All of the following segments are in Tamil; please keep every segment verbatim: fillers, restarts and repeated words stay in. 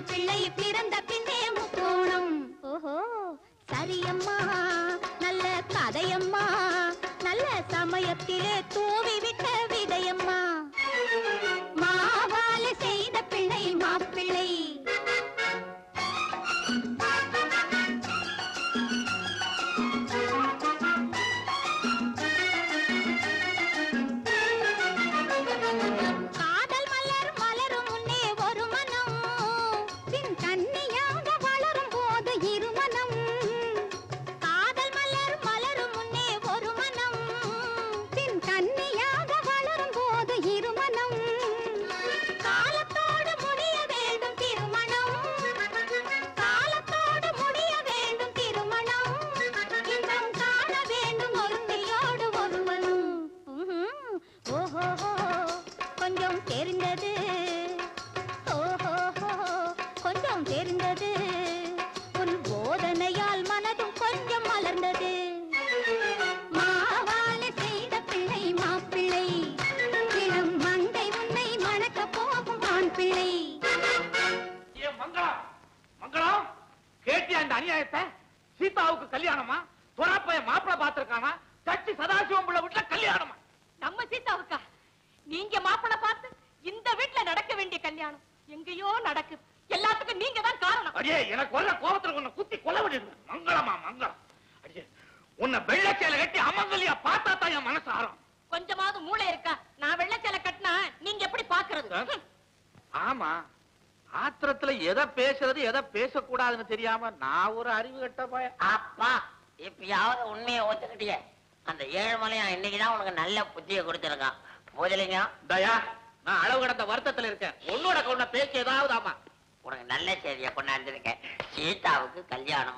பிள்ளை பிறந்த பின்னே முக்கோணம். ஓஹோ சரியம்மா நல்ல கதையம்மா, நல்ல சமயத்திலே தூவி விட்ட விதையம்மா. மாவாலை செய்த பிள்ளை மாப்பிள்ளை. சீதாவுக்கு கல்யாணமா? துறப்பைய மாப்பிள பாத்திருக்கானா? தட்டி சதாசிவம் பிள்ளை வீட்டுல கல்யாணமா? நம்ம சீதாவுக்கா? நீங்க மாப்பிள பார்த்து இந்த வீட்டுல நடக்க வேண்டிய கல்யாணம் எங்கேயோ நடக்குது. எல்லாத்துக்கும் நீங்க தான் காரணம். அடியே எனக்கு வர கோபத்துல உன்னை குத்தி கொலை பண்ணிடுவேன். மங்களமா மங்களம். அடியே உன்னை வெள்ளச்சேலை கட்டி அமங்கலியா பார்த்தா தான் என் மனசு ஆறும். கொஞ்சமாவது மூளை இருக்கா? நான் வெள்ளச்சேலை கட்டினா நீங்க எப்படி பாக்குறது? ஆமா, ஆத்திரத்துல எதை பேசுறது எதை பேசக்கூடாதுன்னு தெரியாம நான் ஒரு அறிவு கட்ட போய. அப்பா இப்பயாவது உண்மையை ஒத்துக்கிட்டிய. அந்த ஏழுமலையா இன்னைக்குதான் உனக்கு நல்ல புத்தியை கொடுத்திருக்கான். போதிலிங்க தயா, நான் அளவு கடந்த வருத்தத்துல இருக்கேன். உன்னோட கொண்ட பேச்சு ஏதாவது. ஆமா, உனக்கு நல்ல செய்தியை கொண்டாந்துருக்கேன். சீதாவுக்கு கல்யாணமா?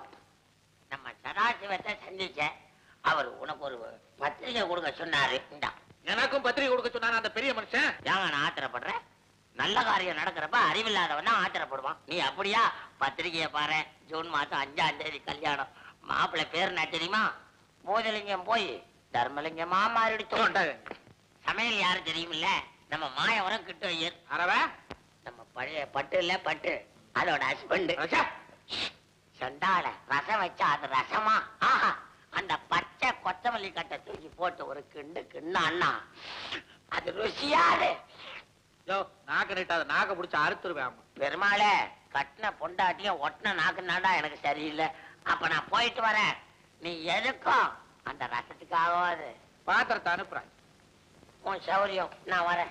நம்ம சதாசிவத்தை சந்திச்ச அவர் உனக்கு ஒரு பத்திரிகை கொடுக்க சொன்னாரு. எனக்கும் பத்திரிகை கொடுக்க சொன்னாரு அந்த பெரிய மனுஷன். ஏங்க நான் ஆத்திரப்படுறேன்? நல்ல காரியம் நடக்கிறப்ப அறிவில்லாதவன் தான் ஆத்திரப்படுவான். நீ அப்படியா? பத்திரிகையை பாரு, ஜூன் மாசம் அஞ்சாம் தேதி கல்யாணம். மாப்பிள்ளை பேர் என்ன தெரியுமா? போதலிங்கம் போய் தர்மலிங்கமா மாறிடுச்சு. சமையல் யாரு தெரியுமில்ல? நம்ம மாயவரம் கிட்ட அரவ நம்ம பழைய பட்டு இல்ல பட்டு அதோட ஹஸ்பண்ட். சண்டால ரசம் வச்சா அது ரசமா? ஆஹா, அந்த பச்சை கொத்தமல்லி கட்டை தூக்கி போட்டு ஒரு கிண்டு கிண்ணா அண்ணா, அது ருசியாது. நாக்கு நீட்டாத, நாக்க பிடிச்ச அறுத்துருவேன். பெருமாளே, கட்டின பொண்டாட்டியும் ஒட்டின நாக்குனாடா எனக்கு சரியில்லை. அப்ப நான் போயிட்டு வரேன். நீ எதுக்கும் அந்த ரசத்துக்காகவாது பாத்திரத்தை அனுப்புறேன். உன் சௌரியம், நான் வரேன்.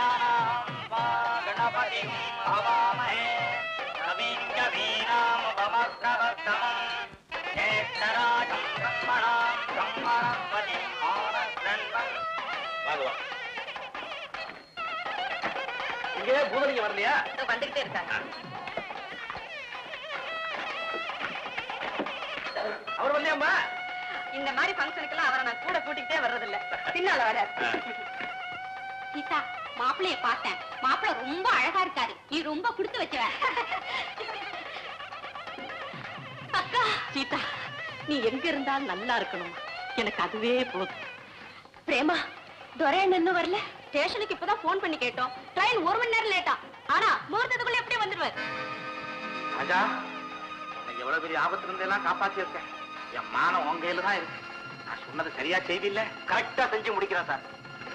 இங்கே பூதலிங்க வரலையா? வந்துகிட்டே இருக்காங்க. அவர் வரலையாம்மா? இந்த மாதிரி ஃபங்க்ஷனுக்கெல்லாம் அவரை நான் கூட கூட்டிக்கிட்டே வர்றதில்ல, பின்னால வர. சீதா, மாப்பிள்ளைய பார்த்தேன். மாப்பிள்ளை ரொம்ப அழகா இருக்காரு. நீ ரொம்ப கொடுத்து வச்சவ. அக்கா சீதா, நீ எங்க இருந்தாலும் நல்லா இருக்கணும். எனக்கு அதுவே போதும். பிரேமா, துரையன் இன்னும் வரல. ஸ்டேஷனுக்கு இப்பதான் போன் பண்ணி கேட்டோம். ட்ரெயின் ஒரு மணி நேரம் லேட்டா. ஆனா முகூர்த்தத்துக்குள்ள எப்படி வந்துடுவார்? ராஜா, உனக்கு எவ்வளவு பெரிய ஆபத்துல இருந்து எல்லாம் காப்பாத்தி இருக்கேன். என் மானம் உன் கையில தான் இருக்கு. நான் சொன்னது சரியா செய்தி இல்ல, கரெக்டா செஞ்சு முடிக்கிறேன் சார்.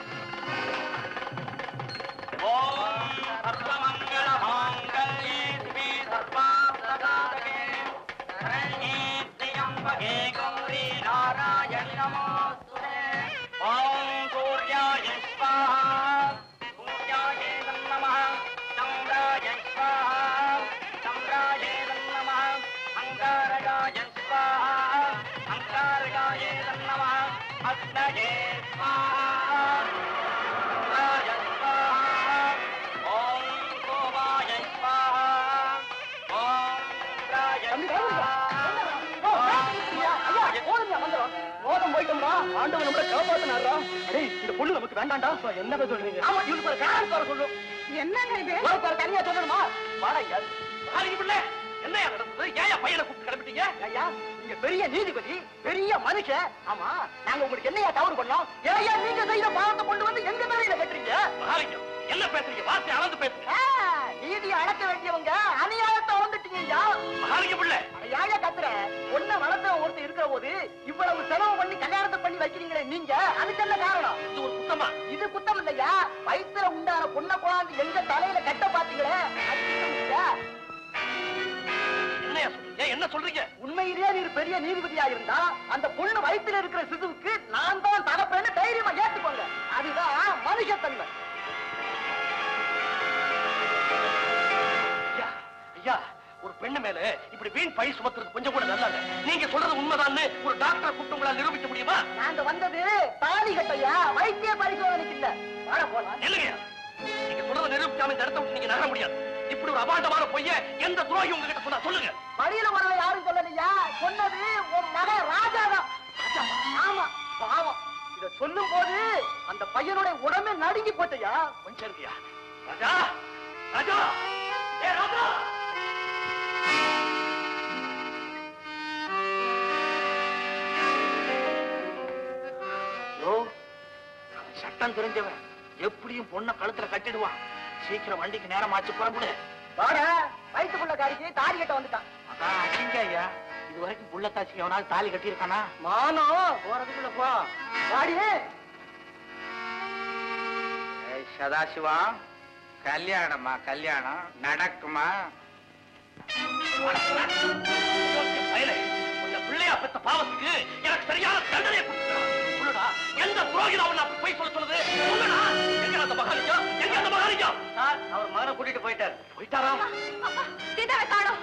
ஆண்டவன் நம்மள காப்பாத்தினாரா? அடே, இந்த பொண்ணு நமக்கு வேண்டாம்டா. என்ன சொல்றீங்க? ஆமா, இவனுக்கு ஒரு காரணம் வர சொல்லு. என்னங்க இது? ஒரு தனியா சொல்லணுமா? வாடங்க. ஆரிங்க பிள்ளை, என்னையா நடந்தது? ஏயா பையனை கூப்பிட்டு கிளம்பிட்டீங்க? ஐயா, நீங்க பெரிய நீதிபதி, பெரிய மனுஷன். ஆமா, நாங்க உங்களுக்கு என்னையா தவறு பண்ணோம்? ஏயா நீங்க செய்த பாவத்தை கொண்டு வந்து எங்க மேல கட்டுறீங்க? ஆரிங்க, என்ன பேசுறீங்க? வார்த்தை அளந்து பேசுங்க. நீதியை அளக்க வேண்டியவங்க அநியாயத்தை அளந்துட்டீங்க. மகாலிங்க பிள்ளை யாரையா கத்துற? ஒன்ன வளர்த்த ஒருத்தர் இருக்கிற போது இவ்வளவு செலவு பண்ணி கல்யாணத்தை பண்ணி வைக்கிறீங்களே நீங்க, அதுக்கு என்ன காரணம்? இது ஒரு குத்தமா? இது குத்தம் இல்லையா? வயிற்றுல உண்டான பொண்ணை கொண்டாந்து எங்க தலையில கட்ட பாத்தீங்களே, அது குத்தம் இல்லையா? என்னையா சொல்றீங்க? என்ன சொல்றீங்க? உண்மையிலேயே நீர் பெரிய நீதிபதியா இருந்தா அந்த பொண்ணு வயிற்றுல இருக்கிற சிசுவுக்கு நான் தான் தரப்பேன்னு தைரியமா ஏற்றுக்கோங்க. அதுதான் மனுஷத்தன்மை. ஐயா, ஒரு பெண்ணு மேல இப்படி வீண் பழி சுமத்துறது கொஞ்சம் கூட நல்லாங்க. நீங்க சொல்றது உண்மைதான்னு ஒரு டாக்டரை கூப்பிட்டு உங்களால் நிரூபிக்க முடியுமா? நாங்க வந்தது தாலி கட்டையா, வைத்திய பரிசோதனைக்கு இல்ல. வாழ போலாம். இல்லையா, நீங்க சொல்றதை நிரூபிக்காம இந்த இடத்த விட்டு நீங்க நகர முடியாது. இப்படி ஒரு அபாண்டமான பொய்ய எந்த துரோகி உங்ககிட்ட சொன்னா சொல்லுங்க. வழியில வரல யாரும் சொல்லலையா, சொன்னது உன் மகன் ராஜாதான். ஆமா, பாவம். இத சொல்லும் போது அந்த பையனுடைய உடம்பே நடுங்கி போச்சையா. கொஞ்சம் இருக்கியா ராஜா? ராஜா, ஏ ராஜா! சட்டம் தெரிஞ்சவன் எப்படியும் பொண்ணை கழுத்துல கட்டிடுவான். சீக்கிரம் வண்டிக்கு நேரம் ஆச்சு, புறப்படு. வாட, வயிற்று புள்ள காரிக்கு தாலி கட்ட வந்துட்டான். அதான் அடிங்க ஐயா, இது வரைக்கும் புள்ள தாச்சிக்கு எவனாவது தாலி கட்டியிருக்கானா? மானம் போறதுக்குள்ள போ. வாடி. சதாசிவா, கல்யாணமா? கல்யாணம் நடக்குமா? பிள்ளையா பெத்த பாவத்துக்கு எனக்கு சரியான தண்டனை கொடுத்துடா. எந்த புரோகிதா உன்னை அப்படி போய் சொல்ல சொல்லுது? சொல்லுடா. எங்க அந்த மகாலிங்கம்? எங்க அந்த மகாலிங்கம்? சார், அவர் மகனை கூட்டிட்டு போயிட்டார். போயிட்டாரா? சீதாவை காணோம்.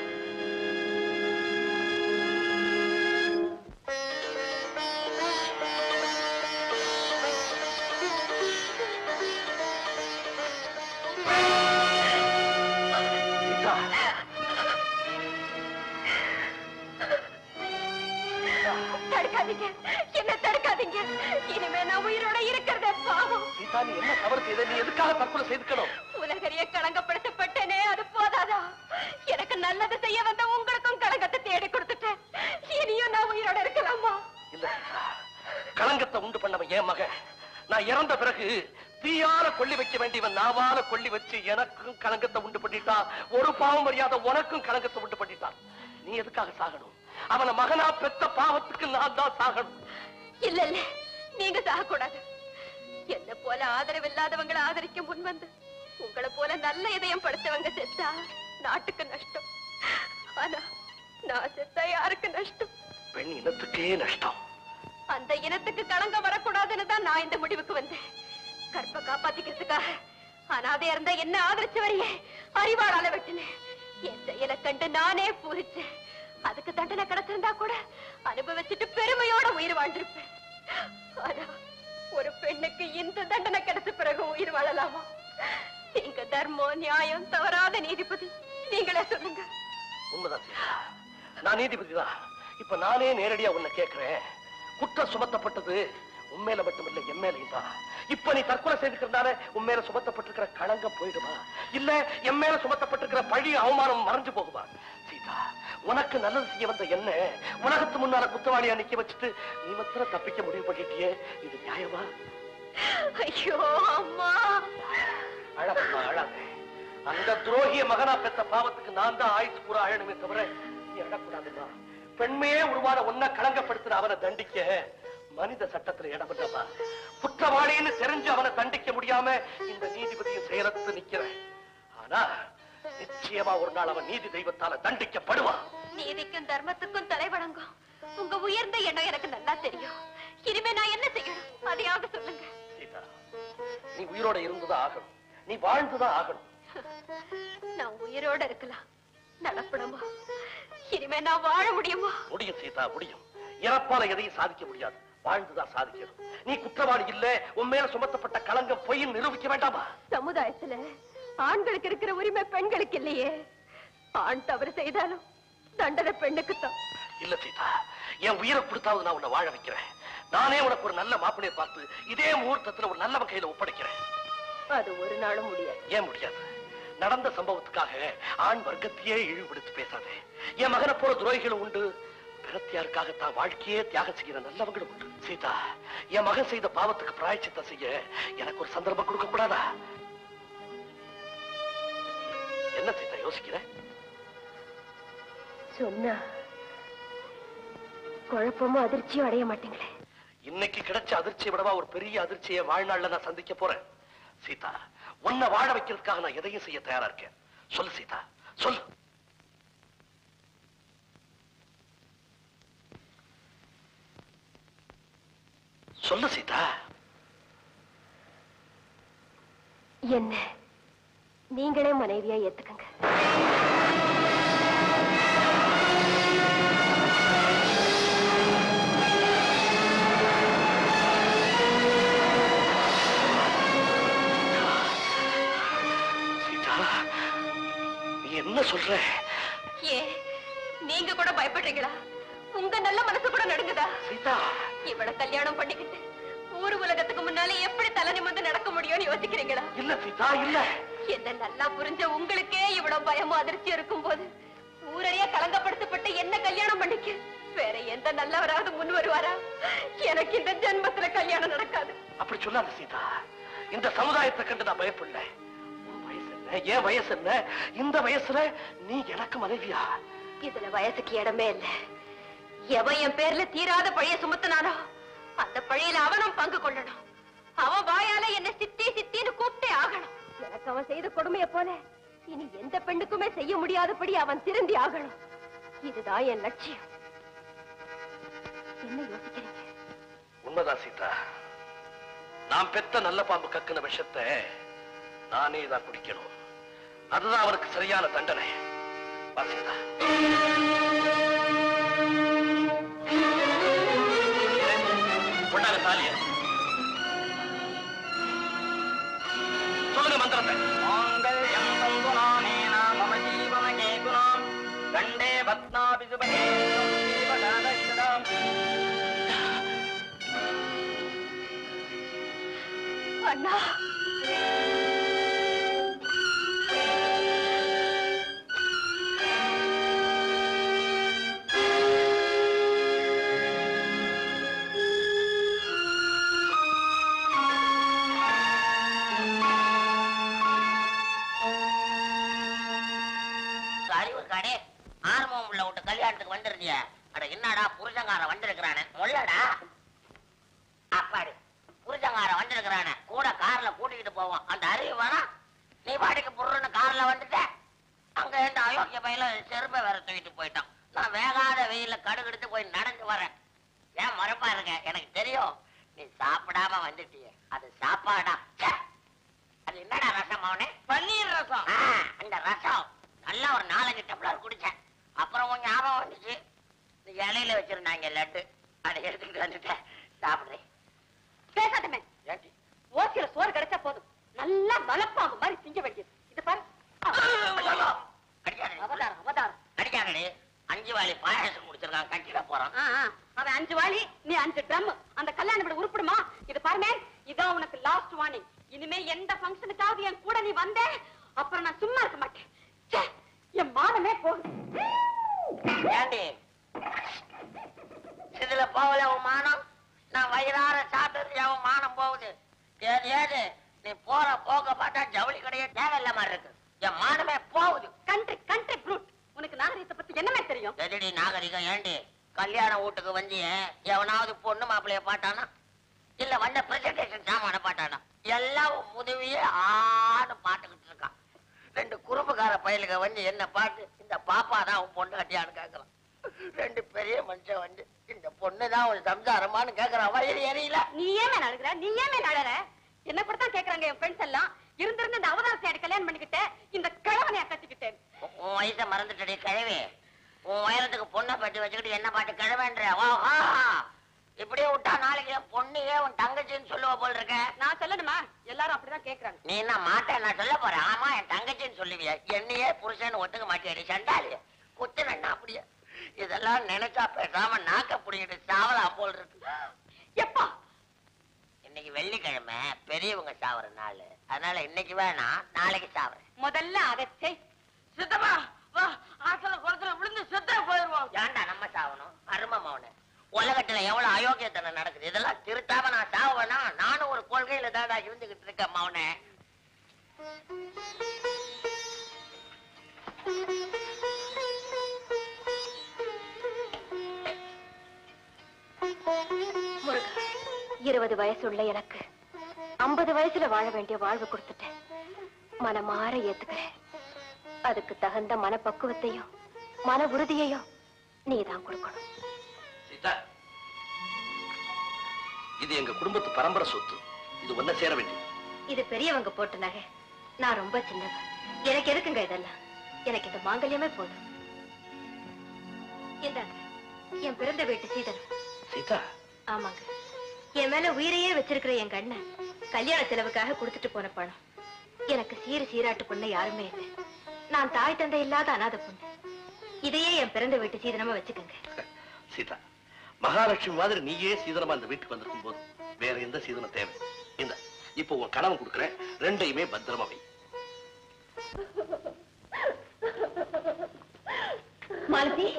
தடுக்காதீங்க, என்ன தடுக்காதீங்க. இனிமே நான் உயிரோட இருக்கிறதே பாவம். சீதா, நீ என்ன தவறு செய்த? நீ எதுக்காக தற்கொலை செய்துக்கணும்? உலகறிய களங்கப்படுத்தப்பட்டேனே, அது போதாதா? எனக்கு நல்லது செய்ய வந்த உங்களுக்கும் களங்கத்தை தேடி கொடுத்துட்டேன். இனியும் நான் உயிரோட இருக்கலாமா? இல்ல சீதா, களங்கத்தை உண்டு பண்ணவன் என் மகன். நான் இறந்த பிறகு தீயால கொல்லி வைக்க வேண்டியவன் நாவால கொல்லி வச்சு எனக்கும் களங்கத்தை உண்டு பண்ணிட்டான். ஒரு பாவம் மரியாதை உனக்கும் களங்கத்தை உண்டு பண்ணிட்டான். நீ எதுக்காக சாகணும்? அவன மகனா பெத்த பாவத்துக்கு நான் தான் சாகணும். இல்ல இல்ல, நீங்க சாகக்கூடாது. என்ன போல ஆதரவு இல்லாதவங்களை ஆதரிக்க முன் வந்து உங்களை போல நல்ல இதயம் படுத்தவங்க செத்தா நாட்டுக்கு நஷ்டம். ஆனா நான் செத்தா யாருக்கு நஷ்டம்? பெண் இனத்துக்கே நஷ்டம். அந்த இனத்துக்கு களங்கம் வரக்கூடாதுன்னு தான் நான் இந்த முடிவுக்கு வந்தேன். கற்ப காப்பாத்திக்கிறதுக்காக அனாதையா இருந்தா என்ன ஆதரிச்சு வரையே அறிவாளால வெட்டினேன். என் செயலை கண்டு நானே பூரிச்சேன். அதுக்கு தண்டனை கிடைச்சிருந்தா கூட அனுபவிச்சுட்டு பெருமையோட உயிர் வாழ்ந்திருப்பேன். ஆனா ஒரு பெண்ணுக்கு இந்த தண்டனை கிடைச்ச பிறகு உயிர் வாழலாமா? நீங்க தர்மம் நியாயம் தவறாத நீதிபதி, நீங்களே சொல்லுங்க. உண்மைதான் சீதா, நான் நீதிபதி தான். இப்ப நானே நேரடியா உன்னை கேட்கிறேன். குற்றம் சுமத்தப்பட்டது உண்மையில மட்டுமில்லை, என் மேலையும் தான். இப்ப நீ தற்கொலை செய்திருக்கிறதால உண்மையில சுமத்தப்பட்டிருக்கிற களங்கம் போயிடுமா? இல்ல என் மேல சுமத்தப்பட்டிருக்கிற பழி அவமானம் மறைஞ்சு போகுமா? சீதா, உனக்கு நல்லது செய்ய வந்த என்ன உலகத்து முன்னால குத்தவாளியா நிக்க வச்சுட்டு நீ மாத்திரம் தப்பிக்க முடிவு பண்ணிட்டியே, இது நியாயமா? ஐயோ அம்மா, அழகம்மா அழாத. அந்த துரோகிய மகனா பெத்த பாவத்துக்கு நான் தான் ஆயுசு பூரா அழணுமே தவிர நீ அழக்கூடாதுமா. பெண்மையே உருவான ஒன்ன களங்கப்படுத்துற அவனை தண்டிக்க மனித சட்டத்துல இடப்பட்டப்பா. குற்றவாளின்னு தெரிஞ்சு அவனை தண்டிக்க முடியாம இந்த நீதிபதியை செயலத்து நிக்கிறேன். ஆனா நிச்சயமா ஒரு நாள் அவன் நீதி தெய்வத்தால தண்டிக்கப்படுவான். நீதிக்கும் தர்மத்துக்கும் தலை வணங்கும் உங்க உயர்ந்த எண்ணம் எனக்கு நல்லா தெரியும். இனிமே நான் என்ன செய்யணும் அதையாவது சொல்லுங்க. சீதா, நீ உயிரோட இருந்துதான் ஆகணும். நீ வாழ்ந்துதான் ஆகணும். நான் உயிரோட இருக்கலாம், நடப்பணுமா? இனிமே நான் வாழ முடியுமா? முடியும் சீதா, முடியும். இறப்பால எதையும் சாதிக்க முடியாது, வாழ்ந்துதான் சாதிக்கணும். நீ குற்றவாளி இல்ல, உன் மேல சுமத்தப்பட்ட களங்கம் பொய்ன்னு நிரூபிக்க வேண்டாமா? சமுதாயத்துல ஆண்களுக்கு இருக்கிற உரிமை பெண்களுக்கு இல்லையே. ஆண் தவறு செய்தாலும் தண்டனை பெண்ணுக்குத்தான். இல்ல சீதா, என் உயிரை கொடுத்தாவது நான் உன்னை வாழ வைக்கிறேன். நானே உனக்கு ஒரு நல்ல மாப்பிளையை பார்த்து இதே முகூர்த்தத்துல ஒரு நல்ல வகையில ஒப்படைக்கிறேன். அது ஒரு நாளும் முடியாது. ஏன் முடியாது? நடந்த சம்பவத்துக்காக ஆண் வர்க்கத்தையே இழிவுபடுத்தி பேசாதே. என் மகனை போல துரோகிகளும் உண்டு, பிரத்தியாருக்காக தான் வாழ்க்கையே தியாகம் செய்கிற நல்லவங்களும் உண்டு. சீதா, என் மகன் செய்த பாவத்துக்கு பிராயச்சித்தம் செய்ய எனக்கு ஒரு சந்தர்ப்பம் கொடுக்க கூடாதா? யோசிக்கிற? சொன்னா குழப்பமும் அதிர்ச்சியும் அடைய மாட்டீங்களே. இன்னைக்கு கிடைச்ச அதிர்ச்சியை விடவா ஒரு பெரிய அதிர்ச்சியை வாழ்நாள்ல நான் சந்திக்க போறேன். சீதா, உன்னை வாழ வைக்கிறதுக்காக நான் எதையும் செய்ய தயாரா இருக்கேன். சொல்லு சீதா, சொல்லு. சொல்லு சீதா. என்ன நீங்களே மனைவியா ஏத்துக்கங்க. என்ன சொல்ற? ஏ, நீங்க கூட பயப்படுறீங்களா? உங்க நல்ல மனசு கூட நடுங்குதா? சீதா, இவள கல்யாணம் பண்ணிக்கிட்டு ஊரு உலகத்துக்கு முன்னாலே எப்படி தலை நிமிர்ந்து நடக்க முடியும்னு யோசிக்கிறீங்களா? இல்ல சீதா, இல்ல. என்ன நல்லா புரிஞ்ச உங்களுக்கே இவ்வளவு பயமும் அதிர்ச்சி இருக்கும் போது ஊரறிய களங்கப்படுத்தப்பட்டு என்ன கல்யாணம் பண்ணிக்க வேற எந்த நல்லவராவது முன் வருவாரா? எனக்கு இந்த ஜென்மத்துல கல்யாணம் நடக்காது. அப்படி சொல்லாத சீதா. இந்த சமுதாயத்தை கண்டு நான் பயப்படல. ஏன் வயசு என்ன? இந்த வயசுல நீ எனக்கு மனைவியா? இதுல வயசுக்கு இடமே இல்ல. எவன் என் பேர்ல தீராத பழைய சுமத்தினானோ அந்த பழையில அவனும் பங்கு கொள்ளணும். அவன் வாயால என்ன சித்தி சித்தின்னு கூப்பிட்டே ஆகணும். எனக்கு அவன் செய்த கொடுமையை போல இனி எந்த பெண்ணுக்குமே செய்ய முடியாதபடி அவன் திருந்தி ஆகணும். இதுதான் என் லட்சியம். என்ன யோசிக்கிறீங்க? உண்மைதான் சீதா. நான் பெத்த நல்ல பாம்பு கக்குன விஷத்தை நானே தான் குடிக்கணும். அதுதான் அவருக்கு சரியான தண்டனை. சீதா, கொண்டாங்க தாலிய. சொல்லுங்க மந்திரத்தை. கண்டே பத்னாபிசுபகே அண்ணா, கல்யாணத்துக்கு வந்திருந்திய? அட என்னடா புருஷங்கார வந்திருக்கிறானே சொல்லடா. அப்பாடி புருஷங்கார வந்திருக்கிறானே கூட கார்ல கூட்டிக்கிட்டு போவோம். அந்த அறிவு வேணா? நீ பாட்டுக்கு புருன்னு கார்ல வந்துட்ட. அங்க இருந்து அயோக்கிய பையில செருப்பை வேற தூக்கிட்டு போயிட்டான். நான் வேகாத வெயில கடுகு எடுத்து போய் நடந்து வரேன். ஏன் மறப்பா இருக்க? எனக்கு தெரியும் நீ சாப்பிடாம வந்துட்டிய. அது சாப்பாடா? அது என்னடா ரசம் அவனே? பன்னீர் ரசம். அந்த ரசம் நல்லா ஒரு நாலஞ்சு டம்ளர் குடிச்சேன். அப்புறம் உன் ஞாபகம் வந்துச்சு, நீ இலையில வச்சிருந்தாங்க லட்டு, அதை எடுத்துக்கிட்டு வந்துட்டேன். சாப்பிடுறேன். பேசாதமே. ஓசியில சோறு கிடைச்சா போதும், நல்லா மலப்பாம்பு மாதிரி திங்க வேண்டியது. இது பாரு. அவதாரம் அவதாரம் அடிக்காங்கடி. அஞ்சு வாலி பாயாசம் குடிச்சிருக்கான், கட்டிட போறான். அவன் அஞ்சு வாலி, நீ அஞ்சு ட்ரம். அந்த கல்யாணம் விட உருப்படுமா? இது பாருமே, இதான் உனக்கு லாஸ்ட் வார்னிங். இனிமே எந்த ஃபங்க்ஷனுக்காவது என் கூட நீ வந்த அப்புறம் நான் சும்மா இருக்க மாட்டேன். என் மானமே போகுது. ஏண்டி இதுல போகல உன் மானம்? நான் வயிறார சாப்பிட்டு அவன் மானம் போகுது. ஏது ஏது நீ போற போக பார்த்தா ஜவுளி கடையே தேவையில்ல மாதிரி இருக்கு. என் மானமே போகுது. Country country brute. உனக்கு நாகரிகத்தை பத்தி என்னமே தெரியும்? எதுடி நாகரிகம்? ஏண்டி கல்யாண வீட்டுக்கு வந்து எவனாவது பொண்ணு மாப்பிள்ளைய பாட்டானா இல்ல வந்த பிரசன்டேஷன் சாமான பாட்டானா? எல்லாம் முதுவியே ஆன்னு பாட்டுக்கிட்டு இருக்கான். ரெண்டு குறும்புக்கார பயலுக வந்து என்ன பாட்டு, இந்த பாப்பா தான் உன் பொண்ணு கட்டியான்னு கேட்கலாம். ரெண்டு பெரிய மனுஷன் வந்து இந்த பொண்ணுதான் ஒரு சம்சாரமானு கேட்கறான். வயிறு எரியல. நீ ஏமே நடுகிற? நீ ஏமே நடற? என்ன கூடத்தான் கேட்கறாங்க என் ஃப்ரெண்ட்ஸ் எல்லாம். இருந்திருந்து இந்த அவதாரத்தை கல்யாணம் பண்ணிக்கிட்டு இந்த கிழவனைய கட்டிக்கிட்டேன். உன் வயசை மறந்துட்டடி கிழவி. உன் உயரத்துக்கு பொண்ணை பட்டி வச்சுக்கிட்டு என்ன பாட்டு கிழவன்ற? இப்படியே விட்டா நாளைக்கு என் பொண்ணையே உன் தங்கச்சின்னு சொல்லுவ போல் இருக்க. நான் சொல்லணுமா? எல்லாரும் அப்படிதான் கேட்கறாங்க. நீ என்ன மாட்டேன் நான் சொல்ல போறேன். ஆமா என் தங்கச்சின்னு சொல்லுவிய. என்னையே புருஷன் ஒத்துக்க மாட்டேடி சண்டாளி. குத்துனா அப்படியே. இதெல்லாம் நினைச்சா பேசாம நாக்க புடிங்கிட்டு சாவலாம் போல் இருக்கு. எப்பா? இன்னைக்கு வெள்ளிக்கிழமை பெரியவங்க சாவற நாள். அதனால இன்னைக்கு வேணா நாளைக்கு சாவறேன். முதல்ல அதை செய். சித்தமா வா, ஆசல குளத்துல விழுந்து செத்தே போயிருவோம். ஏன்டா நம்ம சாவணும்? அருமம் அவனு. உலகத்துல எவ்வளவு அயோக்கியத்தனை நடக்குது. இதெல்லாம் திருத்தாம நான் சாவேனா? நானும் ஒரு கொள்கையில தான் இருந்துகிட்டு இருக்கேன் மவனே. இருபது வயசு உள்ள எனக்கு ஐம்பது வயசுல வாழ வேண்டிய வாழ்வு கொடுத்துட்டேன். மனமாற ஏத்துக்கிறேன். அதுக்கு தகுந்த மனப்பக்குவத்தையும் மன உறுதியையும் நீதான் கொடுக்கணும். சீதா, இது எங்க குடும்பத்து பரம்பரை சொத்து. இது ஒன்ன சேர வேண்டியது. இது பெரியவங்க போட்ட நகை. நான் ரொம்ப சின்னவன். எனக்கு எதுக்குங்க இதெல்லாம்? எனக்கு இந்த மாங்கல்யமே போதும். இந்தாங்க என் பிறந்த வீட்டு சீதனம். சீதா. ஆமாங்க, என் மேல உயிரையே வச்சிருக்கிற என் கண்ணன் கல்யாண செலவுக்காக கொடுத்துட்டு போன பணம். எனக்கு சீரு சீராட்டு பொண்ணு யாருமே இல்லை. நான் தாய் தந்தை இல்லாத அனாதை பொண்ணு. இதையே என் பிறந்த வீட்டு சீதனமா வச்சுக்கோங்க. சீதா, மகாலட்சுமி மாதிரி நீயே சீதனமா இந்த வீட்டுக்கு வந்திருக்கும் போது வேற எந்த சீதனம் தேவை? இந்த இப்போ உன் கனவு கொடுக்குறேன், ரெண்டையுமே பத்திரமா வை. மாலதி,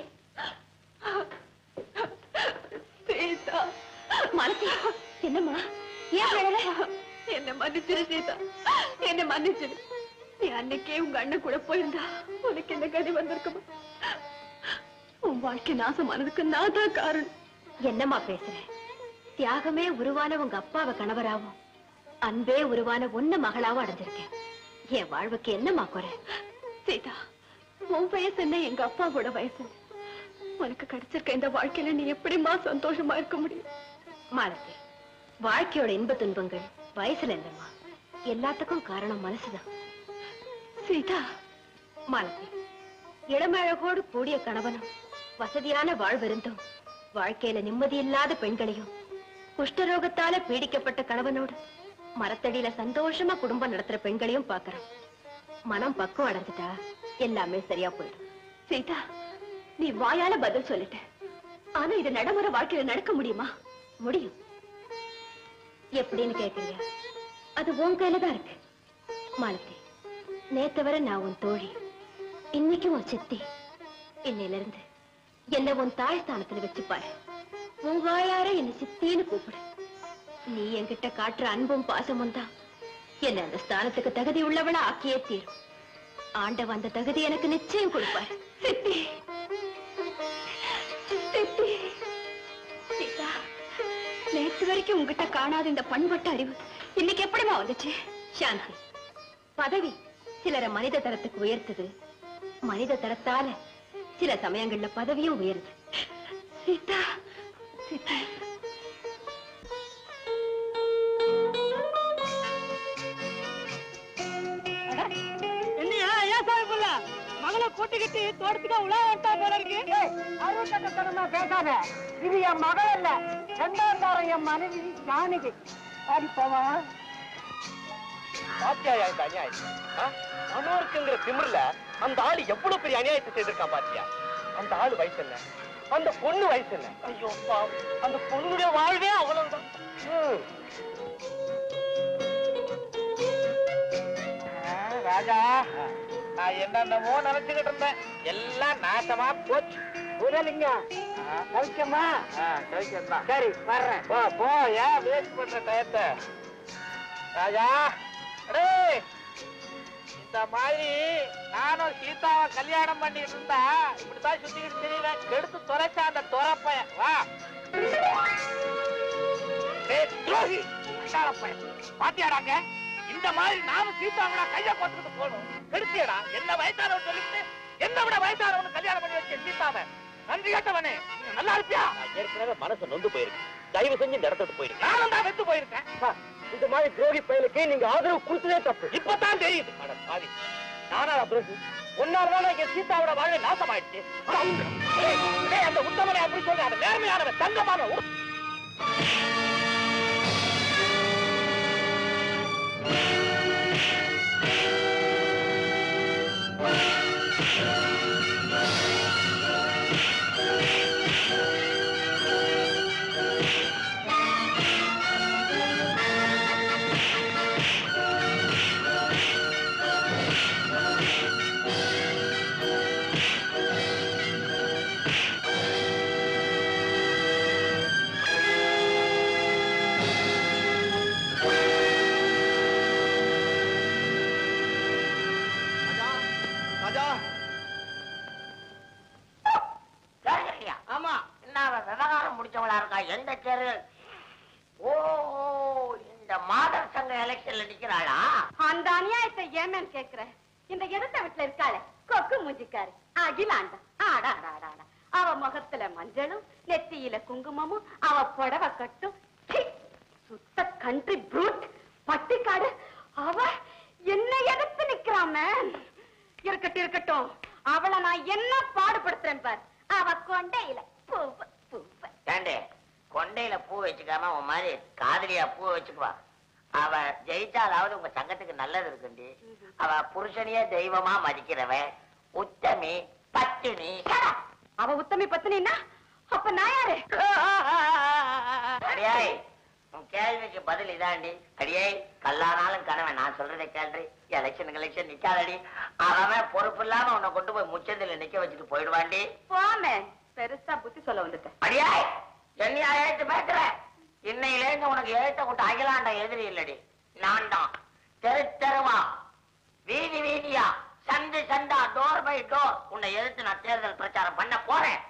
சீதா, மாலதி, என்னம்மா ஏன் அழல? என்ன மன்னிச்சிரு சீதா, என்ன மன்னிச்சிரு. நீ அன்னைக்கே உங்க அண்ணன் கூட போயிருந்தா உனக்கு என்ன கதி வந்திருக்குமா? உன் வாழ்க்கை நாசமானதுக்கு நான் தான் காரணம். என்னம்மா பேசுறேன்? தியாகமே உருவான உங்க அப்பாவை கணவராவும் அன்பே உருவான ஒன்ன மகளாவும் அடைஞ்சிருக்கேன். என் வாழ்வுக்கு என்னம்மா குறை? சீதா, உன் வயசு என்ன, எங்க அப்பாவோட வயசு என்ன? உனக்கு கிடைச்சிருக்க இந்த வாழ்க்கையில நீ எப்படிமா சந்தோஷமா இருக்க முடியும்? மாலதி, வாழ்க்கையோட இன்ப துன்பங்கள் வயசுல இல்லம்மா, எல்லாத்துக்கும் காரணம் மனசுதான். சீதா, மாலதி, இளமழகோடு கூடிய கணவனும் வசதியான வாழ்விருந்தும் வாழ்க்கையில நிம்மதி இல்லாத பெண்களையும் குஷ்டரோகத்தால பீடிக்கப்பட்ட கணவனோடு மரத்தடியில சந்தோஷமா குடும்பம் நடத்துற பெண்களையும் பாக்குறோம். மனம் பக்குவம் அடைஞ்சிட்டா எல்லாமே சரியா போயிடும். சீதா, நீ வாயால பதில் சொல்லிட்ட. ஆனா இது நடைமுறை வாழ்க்கையில நடக்க முடியுமா? முடியும். எப்படின்னு கேக்குறியா? அது உன் கையில தான் இருக்கு. மாலதி, நேத்து வரை நான் உன் தோழி, இன்னைக்கு உன் சித்தி. இன்னையில இருந்து என்ன உன் தாய் ஸ்தானத்துல வச்சுப்பாரு. உன் வாயார என்ன சித்தின்னு கூப்பிடு. நீ என்கிட்ட காட்டுற அன்பும் பாசமும் தான் என்ன அந்த ஸ்தானத்துக்கு தகுதி உள்ளவளா ஆக்கியே தீரும். ஆண்டவன் அந்த தகுதி எனக்கு நிச்சயம் கொடுப்பாரு. சித்தி, சித்தி. சீதா, நேற்று வரைக்கும் உங்ககிட்ட காணாத இந்த பண்பட்ட அறிவு இன்னைக்கு எப்படிமா வந்துச்சு? சாந்தி, பதவி சிலரை மனித தரத்துக்கு உயர்த்துது. மனித தரத்தால சில சமயங்கள்ல பதவியும் உயருது. சீதா, சீதா. என்னையா ஏன் சாமி புள்ள மகளை கூட்டிக்கிட்டு தோட்டத்துக்கா உலா வந்தா போல இருக்கு? அருவட்டத்தனமா பேசாத. இது என் மகள் இல்ல, ரெண்டாந்தாரம் என் மனைவி ஜானகி. அடிப்பவா பாத்தியா இந்த அநியாயம்? மனோருக்குங்கிற திமிர்ல அந்த ஆளு எவ்வளவு பெரிய அநியாயத்தை செய்திருக்கான் பாத்தியா? அந்த ஆளு வயசு என்ன, அந்த பொண்ணு வயசு என்ன? ஐயோ பாவம், அந்த பொண்ணுடைய வாழ்வே அவ்வளவுதான். ராஜா, நான் என்னென்னமோ நினைச்சுக்கிட்டு இருந்தேன், எல்லாம் நாசமா போச்சு. உதலிங்க கவிக்கம்மா. கழிக்கா? சரி வர்றேன். போ போ, ஏன் வேஸ்ட் பண்ற டயத்தை? ராஜா, அடே, இந்த மாதிரி நானும் சீதாவை கல்யாணம் பண்ணிட்டு இருந்தா இப்படித்தான் சுத்திக்கிட்டு தெரியல. கெடுத்து தொலைச்சா அந்த தொரப்பைய. வா துரோகி பையன், பாத்தியாடாங்க? இந்த மாதிரி நானும் சீதாவோட கைய கொத்துக்கிட்டு போகணும். கெடுத்தியடா, என்ன வயசானவன் சொல்லிட்டு என்ன விட வயசானவனு கல்யாணம் பண்ணி வச்ச சீதாவை. நன்றி கேட்டவனே, நல்லா இருப்பியா? ஏற்கனவே மனசு நொந்து போயிருக்கு. தயவு செஞ்சு இந்த இடத்துக்கு போயிருக்கு. நானும் தான் வெத்து போயிருக்கேன். இந்த மாதிரி துரோகி பயலுக்கு நீங்க ஆதரவு கொடுத்ததே தப்பு. இப்பதான் தெரியுது. அட பாவி, நானா துரோகி? ஒன்னால என் சீதாவோட வாழ்வை நாசமாயிடுச்சு. அந்த உத்தமனை அப்படி சொல்ற, அந்த நேர்மையானவன், தங்கமான ஓ, இந்த மாதர் சங்க எலெக்ஷன்ல நிக்கிறாளா? அந்த அநியாயத்தை ஏமேன்னு கேக்குறேன். இந்த எதிர்த்த வீட்டுல இருக்காளே கொக்கு மூஞ்சிக்காரு அகிலாண்டா, ஆடா ஆடா, அவ முகத்துல மஞ்சளும் நெத்தியில குங்குமமும் அவ புடவை கட்டும். சுத்த கண்ட்ரி ப்ரூட் பட்டிக்காடு. அவ என்ன எதிர்த்து நிக்கிறாம. இருக்கட்டும் இருக்கட்டும், அவளை நான் என்ன பாடுபடுத்துறேன் பார். அவ கொண்டையில பூ பூ. ஏண்டே, கொண்டையில பூ வச்சுக்காம உன் மாதிரி காதலியா பூ வச்சுக்குவா. அவ ஜெயிச்சாலாவது உங்க சங்கத்துக்கு நல்லது இருக்குண்டி. அவ புருஷனையே தெய்வமா மதிக்கிறவன், உத்தமி பத்தினி. அவ உத்தமி பத்தினா அப்ப நான் யாரு? அடியாய், உன் கேள்விக்கு பதில் இதாண்டி. அடியாய், கல்லானாலும் கணவன் நான் சொல்றதை கேள்றி. Election election நிக்காதடி. அவன் பொறுப்பு இல்லாம உன்னை கொண்டு போய் முச்சந்தில நிக்க வச்சுட்டு போயிடுவாண்டி. போமே, பெருசா புத்தி சொல்ல வந்துட்டேன். அடியாய், என்னையா எழுத்து பேசுற? இன்னையில இருந்து உனக்கு எழுத்த கூட்ட அகிலாண்ட எதிரி இல்லடி, நான் தான். தெரு தெருவா, வீதி வீதியா, சந்து சந்தா, டோர் பை டோர் உன்னை எதிர்த்து நான் தேர்தல் பிரச்சாரம் பண்ண போறேன்.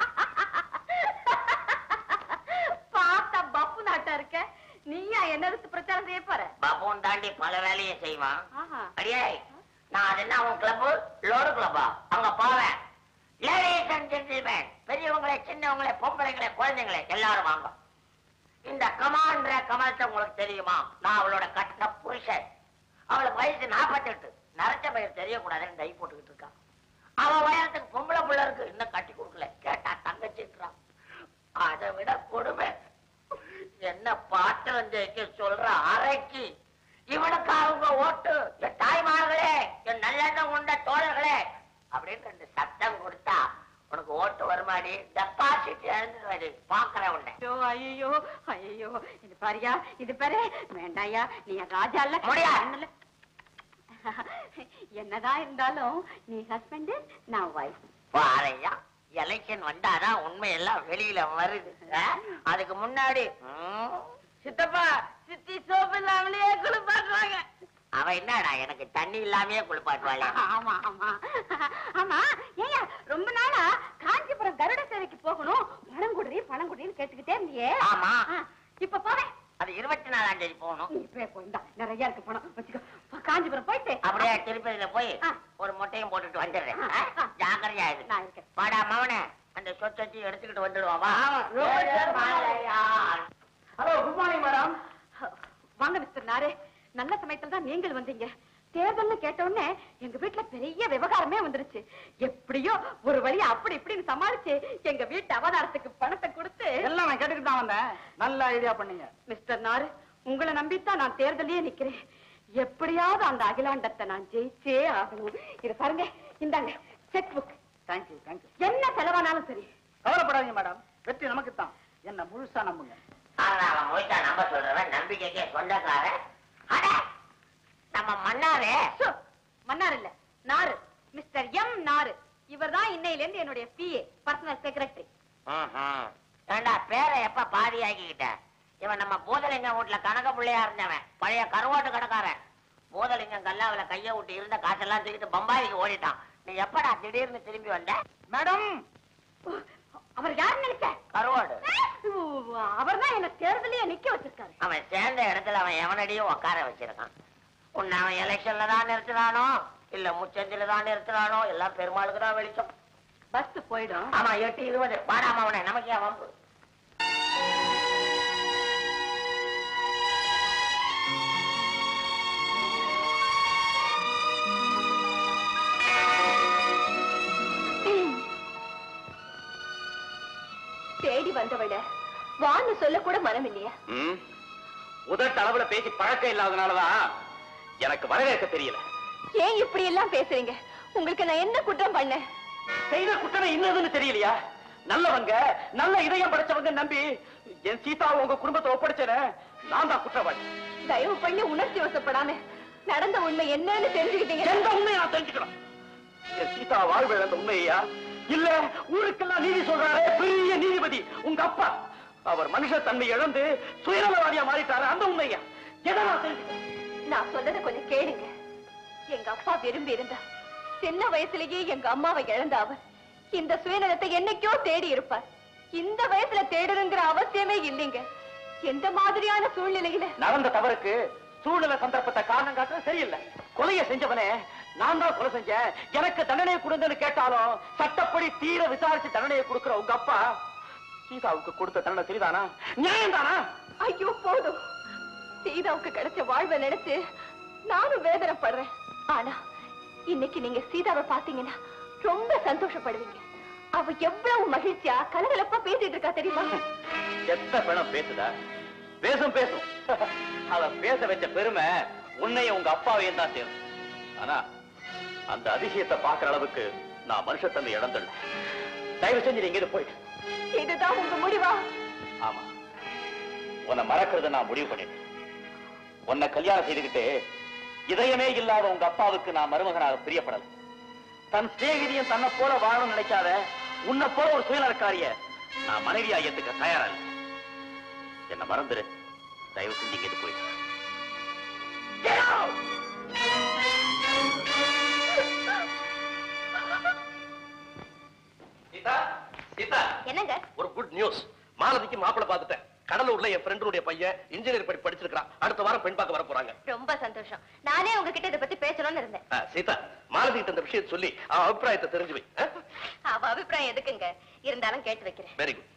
பார்த்தா பப்பு நாட்டா இருக்க. நீயா என்ன எடுத்து பிரச்சாரம் செய்ய போற? பப்புன் தாண்டி பல வேலையை செய்வான். ஆஹா. அடியாய், நான் அது என்ன உன் கிளப்பு லோடு கிளப்பா? அங்க போவேன். லேடிஸ் அண்ட் ஜென்டில்மேன், பெரியவங்களே சின்னவங்களே பொம்பளைங்களே குழந்தைங்களே எல்லாரும் வாங்க. இந்த கமான்ற கமலத்தை உங்களுக்கு தெரியுமா? நான் அவளோட கட்ட புருஷன். அவளுக்கு வயசு நாற்பத்தி எட்டு. நரைச்ச பயிர் தெரியக்கூடாதுன்னு டை போட்டுக்கிட்டு இருக்கா. அவன் வயசுக்கு பொம்பளை புள்ள இருக்கு, இன்னும் கட்டி கொடுக்கல. கேட்டா தங்கச்சின்றான். அதை விட கொடுமை, என்ன பாத்திரம் ஜெயிக்க சொல்ற அரைக்கு இவனுக்கு அவங்க ஓட்டு. என் தாய்மார்களே, என் நல்லெண்ணம் கொண்ட தோழர்களே அப்படின்னு ரெண்டு சத்தம் கொடுத்தா உனக்கு ஓட்டு வருமாடி. டெபாசிட் எழுந்துருவாடி. பாக்குறேன் உன்னை. ஐயோ ஐயோ, இது பாரியா, இது பாரு. வேண்டாயா, நீ ராஜா இல்ல. முடியாது. என்னதான் இருந்தாலும் நீ ஹஸ்பண்ட், நான் வைஃப். பாறையா, எலெக்ஷன் வந்தாதான் உண்மையெல்லாம் வெளியில வருது. அதுக்கு முன்னாடி சித்தப்பா சித்தி சோப்பு இல்லாமலே குளிப்பாட்டுவாங்க. அவ என்னடா எனக்கு தண்ணி இல்லாமயே குளிப்பாட்டுவாள். ஆமா ஆமா ஆமா. ஏயா, ரொம்ப நாளா காஞ்சிபுரம் கருட சேவைக்கு போகணும், பணம் குடுறி பணம் குடுறின்னு கேட்டுக்கிட்டே இருந்தியே. ஆமா, இப்ப போவேன். அது இருபத்தி நாலாம் தேதி போகணும். இப்பவே போயிருந்தா நிறைய இருக்கு பணம் வச்சுக்கோ. காஞ்சிபுரம் போயிட்டு அப்படியே திருப்பதியில போய் ஒரு மொட்டையும் போட்டுட்டு வந்துடுறேன். ஜாக்கிரதையா இருக்கு. நான் இருக்கேன். வாடா மவனே, அந்த சொச்சி எடுத்துக்கிட்டு வந்துடுவான். Hello, good morning madam. வாங்க மிஸ்டர் நாரே, நல்ல சமயத்துல தான் நீங்கள் வந்தீங்க. தேர்தல்னு கேட்ட உடனே எங்க வீட்டுல பெரிய விவகாரமே வந்துருச்சு. எப்படியோ ஒரு வழியா அப்படி இப்படின்னு சமாளிச்சு எங்க வீட்டு அவதாரத்துக்கு பணத்தை கொடுத்து எல்லாம் நான் கேட்டுக்கிட்டு தான் வந்தேன். நல்ல ஐடியா பண்ணீங்க மிஸ்டர் நாரு. உங்களை நம்பித்தான் நான் தேர்தலையே நிக்கிறேன். எப்படியாவது அந்த அகிலாண்டத்தை நான் ஜெயிச்சே ஆகணும். இது பாருங்க, இந்தாங்க செக் புக். Thank you thank you. என்ன செலவானாலும் சரி. கவலைப்படாதீங்க மேடம், வெற்றி நமக்கு தான். என்ன முழுசா நம்புங்க. அவன் முழுசா நம்ப சொல்றவன் நம்பிக்கைக்கே சொந்தக்காரன். நம்ம மன்னாரே. மன்னார் இல்ல, நாரு. Mister M நாரு. இவர் தான் இன்னையில இருந்து என்னுடைய பிஏ, பர்சனல் செக்ரட்டரி. ஏண்டா பேரை எப்ப பாதி ஆக்கிக்கிட்ட? இவன் நம்ம பூதலிங்கம் வீட்டுல கணக்க பிள்ளையா இருந்தவன், பழைய கருவாட்டு கடைக்காரன். பூதலிங்கம் கல்லாவில கைய விட்டு இருந்த காசெல்லாம் தூக்கிட்டு பம்பாய்க்கு ஓடிட்டான். நீ எப்படா திடீர்னு திரும்பி வந்த? மேடம், அவர் யாரு நினைச்ச? கருவாடு. அவர் தான் என்ன தேர்தலையே நிக்க வச்சிருக்காரு. அவன் சேர்ந்த இடத்துல அவன் எவனடியும் உட்கார வச்சிருக்கான். உன்னை அவன் எலெக்ஷன்ல தான் நிறுத்தினானோ இல்ல முச்சந்தில தான் நிறுத்தினானோ எல்லாம் பெருமாளுக்கு தான் வெளிச்சம். பஸ் போயிடும். ஆமா, எட்டு இருபது. பாடாம அவனை நமக்கு ஏன் வம்பு? தேடி வந்தவள வான்னு சொல்ல கூட மனம் இல்லையா? உதட்டு அளவுல பேசி பழக்கம் இல்லாதனாலதான் எனக்கு வரவேற்க தெரியல. ஏன் இப்படி எல்லாம் பேசுறீங்க? உங்களுக்கு நான் என்ன குற்றம் பண்ண? செய்த குற்றமே இன்னதுன்னு தெரியலையா? நல்லவங்க, நல்ல இதயம் படைச்சவங்க நம்பி என் சீதாவை உங்க குடும்பத்தை ஒப்படைச்சேன நான் தான் குற்றவாளி. தயவு பண்ணி உணர்ச்சி வசப்படாம நடந்த உண்மை என்னன்னு தெரிஞ்சுக்கிட்டீங்க. எந்த உண்மையை நான் தெரிஞ்சுக்கணும்? என் சீதா வாழ்விழந்த உண்மையா இல்ல ஊருக்கெல்லாம் நீதி சொல்றாரு பெரிய நீதிபதி உங்க அப்பா, அவர் மனுஷ தன்மை இழந்து சுயநலவாதியா மாறிட்டாரு, அந்த உண்மையா? எதை நான் தெரிஞ்சுக்கணும்? நான் சொல்றதை கொஞ்சம் கேளுங்க. எங்க அப்பா விரும்பி இருந்தா சின்ன வயசுலயே எங்க அம்மாவை இழந்த அவர் இந்த சுயநலத்தை என்னைக்கோ தேடி இருப்பார். இந்த வயசுல தேடணுங்கிற அவசியமே இல்லைங்க. எந்த மாதிரியான சூழ்நிலையில நடந்த தவறுக்கு சூழ்நிலை சந்தர்ப்பத்தை காரணம் காட்டுறது சரியில்லை. கொலையை செஞ்சவனே நான் தான் கொலை செஞ்சேன், எனக்கு தண்டனையை கொடுங்கன்னு கேட்டாலும் சட்டப்படி தீர விசாரிச்சு தண்டனையை கொடுக்கிற உங்க அப்பா சீதாவுக்கு கொடுத்த தண்டனை சரிதானா, நியாயம் தானா? ஐயோ போதும். சீதாவுக்கு கிடைச்ச வாழ்வை நினைச்சு நானும் வேதனைப்படுறேன். ஆனா இன்னைக்கு நீங்க சீதாவை பாத்தீங்கன்னா ரொம்ப சந்தோஷப்படுவீங்க. அவ எவ்வளவு மகிழ்ச்சியா கலகலப்பா பேசிட்டு இருக்கா தெரியுமா? எத்த பணம் பேசுதா? பேசும் பேசும். அவ பேச வச்ச பெருமை உன்னையும் உங்க அப்பாவையும் தான் சேரும். ஆனா அந்த அதிசயத்தை பாக்குற அளவுக்கு நான் மனுஷத்தன்மை இழந்துள்ள. தயவு செஞ்சு நீங்க இது போயிட்டு. இதுதான் உங்க முடிவா? ஆமா, உன்னை மறக்கிறத நான் முடிவு பண்ணிட்டேன். உன்னை கல்யாணம் செய்துகிட்டு இதயமே இல்லாத உங்க அப்பாவுக்கு நான் மருமகனாக பிரியப்படல. தன் சிநேகிதியும் தன்னை போல வாழணும்னு நினைக்காத உன்னை போல ஒரு சுயநலக்காரிய நான் மனைவியா ஏத்துக்க தயாரா இல்லை. என்ன மறந்துரு. தயவு செஞ்சு இது போய் என்னங்க ஒரு குட் நியூஸ். மாலதிக்கு மாப்பிள்ளை பார்த்துட்டேன். கடலூர்ல என் ஃப்ரெண்டுடைய பையன் இன்ஜினியர் படி படிச்சிருக்கான். அடுத்த வாரம் பெண் பார்க்க வர போறாங்க. ரொம்ப சந்தோஷம். நானே உங்ககிட்ட இதை பத்தி பேசணும்னு இருந்தேன். சீதா, மாலதி கிட்ட இந்த விஷயத்தை சொல்லி அவ அபிப்பிராயத்தை தெரிஞ்சு வை. அவ அபிப்பிராயம் எதுக்குங்க? இருந்தாலும் கேட்டு வைக்கிறேன். Very good.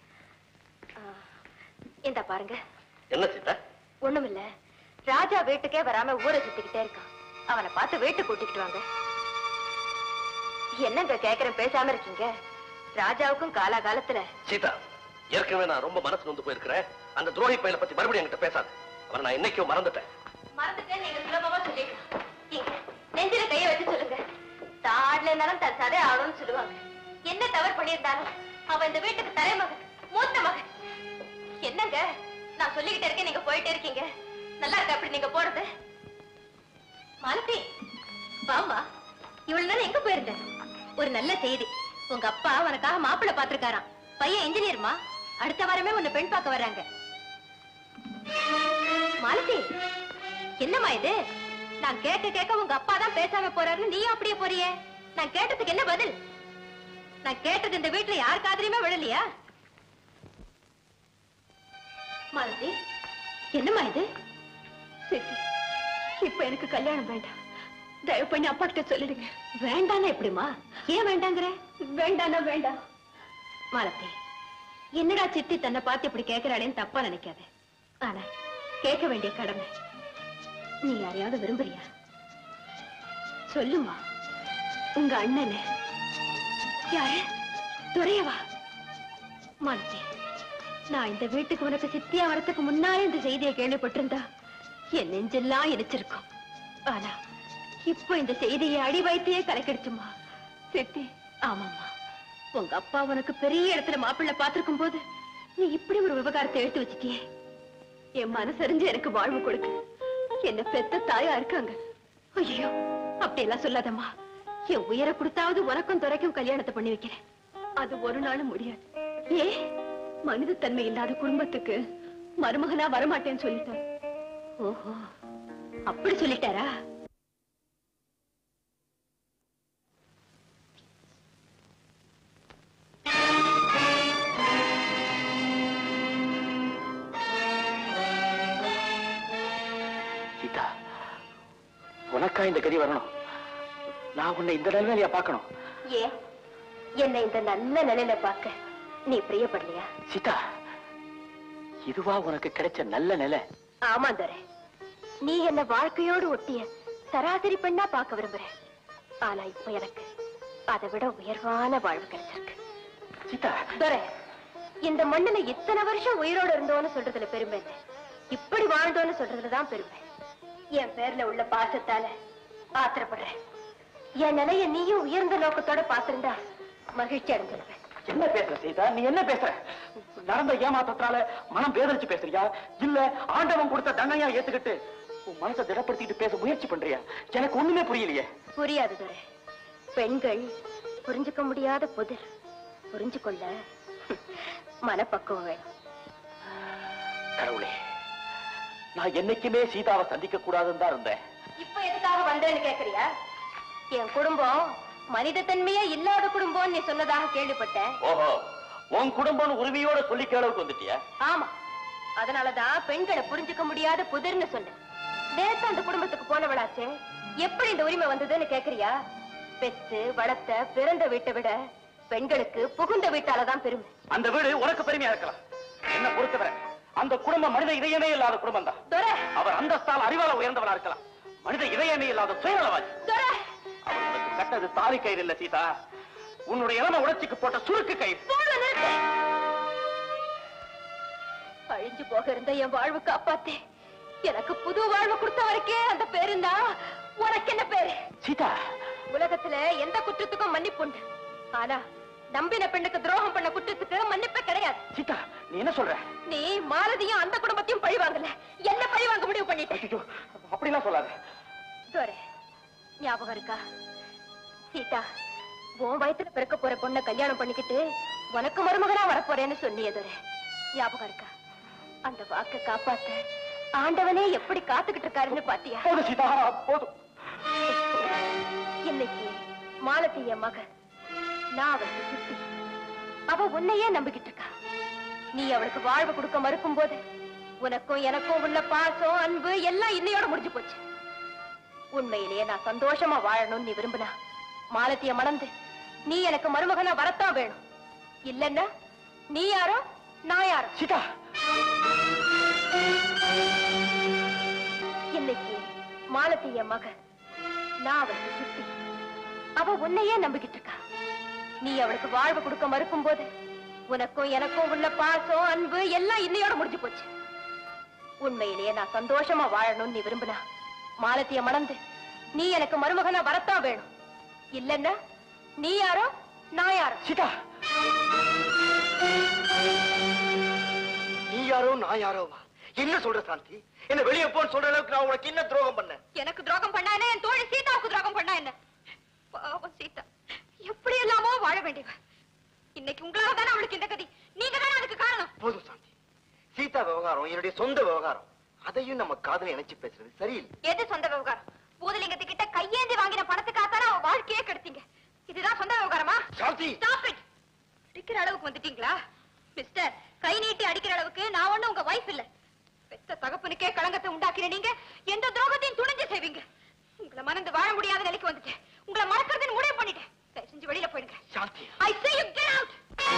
இந்த பாருங்க. என்ன சீதா? ஒண்ணுமில்ல, ராஜா வீட்டுக்கே வராம ஊரை சுத்திக்கிட்டே இருக்கான். அவனை பார்த்து வீட்டு கூட்டிக்கிட்டு வாங்க. என்னங்க கேக்குறேன், பேசாம இருக்கீங்க? ராஜாவுக்கும் காலாகாலத்துல சீதா, ஏற்கனவே நான் ரொம்ப மனசு வந்து போயிருக்கிறேன். அந்த துரோகி பையனை பத்தி மறுபடியும் என்கிட்ட பேசாது. அவனை நான் என்னைக்கோ மறந்துட்டேன். மறந்துட்டேன் நீங்க சுலபமா சொல்லிக்கலாம். நெஞ்சில கைய வச்சு சொல்லுங்க. தாட்ல இருந்தாலும் தன் சதை ஆகணும்னு சொல்லுவாங்க. என்ன தவறு பண்ணியிருந்தாலும் அவன் இந்த வீட்டுக்கு தலைமகன், மூத்த மகன். என்னங்க நான் சொல்லிக்கிட்டே இருக்கேன், நீங்க போயிட்டே இருக்கீங்க. நல்லா இருக்கா அப்படி நீங்க போறது? மாலதி வாமா, இவ்வளவு நேரம் எங்க போயிருந்த? ஒரு நல்ல செய்தி. உங்க அப்பா உனக்காக மாப்பிள்ளை பாத்திருக்காராம். பையன் இன்ஜினியர்மா. அடுத்த வாரமே உன்னை பெண் பார்க்க வர்றாங்க. மாலதி, என்னம்மா இது? நான் கேட்க கேட்க உங்க அப்பா தான் பேசாம போறாருன்னு நீயும் அப்படியே போறியே. நான் கேட்டதுக்கு என்ன பதில்? நான் கேட்டது இந்த வீட்டுல யார் காதுலயுமே விழலையா? மாலதி, என்னம்மா இது? இப்ப எனக்கு கல்யாணம் வேண்டாம். தயவு பண்ணி அப்பா கிட்ட சொல்லிடுங்க. வேண்டானா எப்படிமா? ஏன் வேண்டாங்கிற? வேண்டானா வேண்டாம். மாலதி, என்னடா சித்தி தன்னை பார்த்து இப்படி கேட்கிறாளேன்னு தப்பா நினைக்காத. ஆனா கேட்க வேண்டிய கடமை. நீ யாரையாவது விரும்புறியா? சொல்லுமா. உங்க அண்ணனு யாரு? துரையவா? மாலதி, நான் இந்த வீட்டுக்கு உனக்கு சித்தியா வரத்துக்கு முன்னாலே இந்த செய்தியை கேள்விப்பட்டிருந்தா என் நெஞ்செல்லாம் இணைச்சிருக்கும். ஆனா இப்ப இந்த செய்தியை அடி வைத்தியே கலக்கிடுச்சுமா. சித்தி, ஆமாமா, உங்க அப்பா உனக்கு பெரிய இடத்துல மாப்பிள்ளை பார்த்திருக்கும் போது நீ இப்படி ஒரு விவகாரத்தை எடுத்து வச்சிட்டியே. என் மனசறிஞ்சு எனக்கு வாழ்வு கொடுக்க என்ன பெத்த தாயா இருக்காங்க. ஐயோ, அப்படி எல்லாம் சொல்லாதம்மா. என் உயரை கொடுத்தாவது உனக்கும் துரைக்கும் கல்யாணத்தை பண்ணி வைக்கிறேன். அது ஒரு நாளும் முடியாது. ஏ, மனித தன்மை இல்லாத குடும்பத்துக்கு மருமகனா வரமாட்டேன்னு சொல்லிட்டார். ஓஹோ, அப்படி சொல்லிட்டாரா? உனக்கா இந்த கதி வரணும்? நான் உன்னை இந்த நிலையில பார்க்கணும். ஏன் என்னை இந்த நல்ல நிலையில பார்க்க நீ பிரியப்படலையா? சீதா, இதுவா உனக்கு கிடைச்ச நல்ல நிலை? ஆமா துரை, நீ என்ன வாழ்க்கையோடு ஒட்டிய சராசரி பெண்ணா பார்க்க விரும்புற. ஆனா இப்ப எனக்கு அதை விட உயர்வான வாழ்வு கிடைச்சிருக்கு. சீதா, துரை, இந்த மண்ணுல இத்தனை வருஷம் உயிரோடு இருந்தோன்னு சொல்றதுல பெருமை இல்லை, இப்படி வாழ்ந்தோன்னு சொல்றதுலதான் பெருமை. என் பேர்ல உள்ள பாசத்தால ஆத்திரப்படுறேன். என் நிலைய நீயும் உயர்ந்த நோக்கத்தோட பாத்திருந்தா மகிழ்ச்சி அடைஞ்சிருவேன். என்ன பேசுற சீதா? நீ என்ன பேசுற? நடந்த ஏமாற்றத்தால மனம் வேதரிச்சு பேசுறியா, இல்ல ஆண்டவன் கொடுத்த தண்டனையா ஏத்துக்கிட்டு உன் மனசை திடப்படுத்திட்டு பேச முயற்சி பண்றியா? எனக்கு ஒண்ணுமே புரியலையே. புரியாது துரை. பெண்கள் புரிஞ்சுக்க முடியாத புதிர். புரிஞ்சு கொள்ள மனப்பக்குவம் வேணும். கடவுளே, நான் என்னைக்குமே சீதாவை சந்திக்க கூடாதுன்னு தான் இருந்தேன். இப்ப எதுக்காக வந்தேன்னு கேக்குறியா? என் குடும்பம் மனித தன்மையே இல்லாத குடும்பம் நீ சொன்னதாக கேள்விப்பட்டேன். ஓஹோ, உன் குடும்பம் உரிமையோட சொல்லிக்க அளவுக்கு வந்துட்டியா? ஆமா, அதனாலதான் பெண்களை புரிஞ்சுக்க முடியாத புதிர்னு சொன்னேன். நேத்து அந்த குடும்பத்துக்கு போனவளாச்சே, எப்படி இந்த உரிமை வந்ததுன்னு கேக்குறியா? பெத்து வளர்த்த பிறந்த வீட்டை விட பெண்களுக்கு புகுந்த வீட்டாலதான் பெருமை. அந்த வீடு உனக்கு பெருமையா இருக்கலாம். என்ன பொறுத்தவரை அந்த குடும்பம் மனித இதயமே இல்லாத குடும்பம் தான். அவர் அந்தஸ்தால் அறிவால உயர்ந்தவளா இருக்கலாம். மனித இதயமே இல்லாத சுயநலவாதி. அவர் உனக்கு கட்டது தாலி கயிறு இல்ல சீதா, உன்னுடைய இளம உணர்ச்சிக்கு போட்ட சுருக்கு கயிறு. அழிஞ்சு போக இருந்த என் வாழ்வு காப்பாத்தே எனக்கு புது வாழ்வு கொடுத்தவருக்கே அந்த பேருந்தா உனக்கு என்ன பேரு? சீதா, உலகத்துல எந்த குற்றத்துக்கும் மன்னிப்பு உண்டு. ஆனா நம்பின பெண்ணுக்கு துரோகம் பண்ண குற்றத்துக்கு மன்னிப்பே கிடையாது. சீதா, நீ என்ன சொல்ற? நீ மாலதியும் அந்த குடும்பத்தையும் பழி வாங்கல, என்ன பழி வாங்க முடிவு பண்ணிட்ட. அப்படிலாம் சொல்லாத. சோரே, ஞாபகம் இருக்கா? சீதா, உன் வயத்துல பிறக்க போற பொண்ணை கல்யாணம் பண்ணிக்கிட்டு உனக்கு மருமகனா வரப்போறேன்னு சொன்னியதோரே, ஞாபகம் இருக்கா? அந்த வாக்க காப்பாத்த ஆண்டவனே எப்படி காத்துக்கிட்டு இருக்காருன்னு பாத்தியா? போதும் சீதா, போதும். இன்னைக்கு மாலதி என் மகன், நான் அவளுக்கு சுத்தி, அவ உன்னையே நம்பிக்கிட்டு இருக்கா. நீ அவளுக்கு வாழ்வு கொடுக்க மறுக்கும் போது உனக்கும் எனக்கும் உள்ள பாசம் அன்பு எல்லாம் இன்னையோட முடிஞ்சு போச்சு. உண்மையிலேயே நான் சந்தோஷமா வாழணும்னு நீ விரும்பினா மாலத்திய மணந்து நீ எனக்கு மருமகனா வரத்தான் வேணும். இல்லன்னா நீ யாரோ நான் யாரோ. சீதா, இன்னைக்கு மாலதி என் மகன், நான் அவளுக்கு சுத்தி, அவ உன்னையே நம்பிக்கிட்டு இருக்கா. நீ அவளுக்கு வாழ்வு கொடுக்க மறுக்கும் போது உனக்கும் எனக்கும் உள்ள பாசம் அன்பு எல்லாம் இன்னையோட முடிஞ்சு போச்சு. உண்மையிலேயே நான் சந்தோஷமா வாழணும்னு நீ விரும்பினா மாலத்திய மணந்து நீ எனக்கு மருமகனா வரத்தான் வேணும். இல்லன்னா நீ யாரோ நான் யாரோ. சீதா, நீ யாரோ நான் யாரோவா? என்ன சொல்ற சாந்தி? என்ன வெளியே போன்னு சொல்ற அளவுக்கு நான் உனக்கு என்ன துரோகம் பண்ண? எனக்கு துரோகம் பண்ணா என்ன, என் தோழி சீதாவுக்கு துரோகம் பண்ணா என்ன? பாவம் சீதா, எப்படி எல்லாமோ வாழ வேண்டியவ. இன்னைக்கு உங்களால தானே அவளுக்கு இந்த கதி. நீங்க தானே அதுக்கு காரணம். போதும் சாந்தி, சீதா விவகாரம் என்னுடைய சொந்த விவகாரம். அதையும் நம்ம காதல நினைச்சு பேசுறது சரியில்லை. எது சொந்த விவகாரம்? பூதலிங்கத்து கிட்ட கையேந்தி வாங்கின பணத்துக்காக அவ வாழ்க்கையே கெடுத்தீங்க. இதுதான் சொந்த விவகாரமா? சாந்தி, ஸ்டாப் இட். அடிக்கிற அளவுக்கு வந்துட்டீங்களா மிஸ்டர்? கை நீட்டி அடிக்கிற அளவுக்கு நான் ஒண்ணு உங்க வைஃப் இல்ல. பெத்த தகப்பனுக்கே களங்கத்தை உண்டாக்கின நீங்க எந்த துரோகத்தையும் துணிஞ்சு செய்வீங்க. உங்களை மறந்து வாழ முடியாத நிலைக்கு வந்துட்டேன். உங்களை மறக்கிறதுன்னு முடிவு பண்ணிட்டேன். தயவு செஞ்சு வெளியில போயிடுங்க. சாந்தி, I say you get out.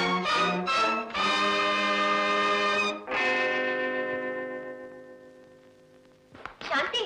சாந்தி,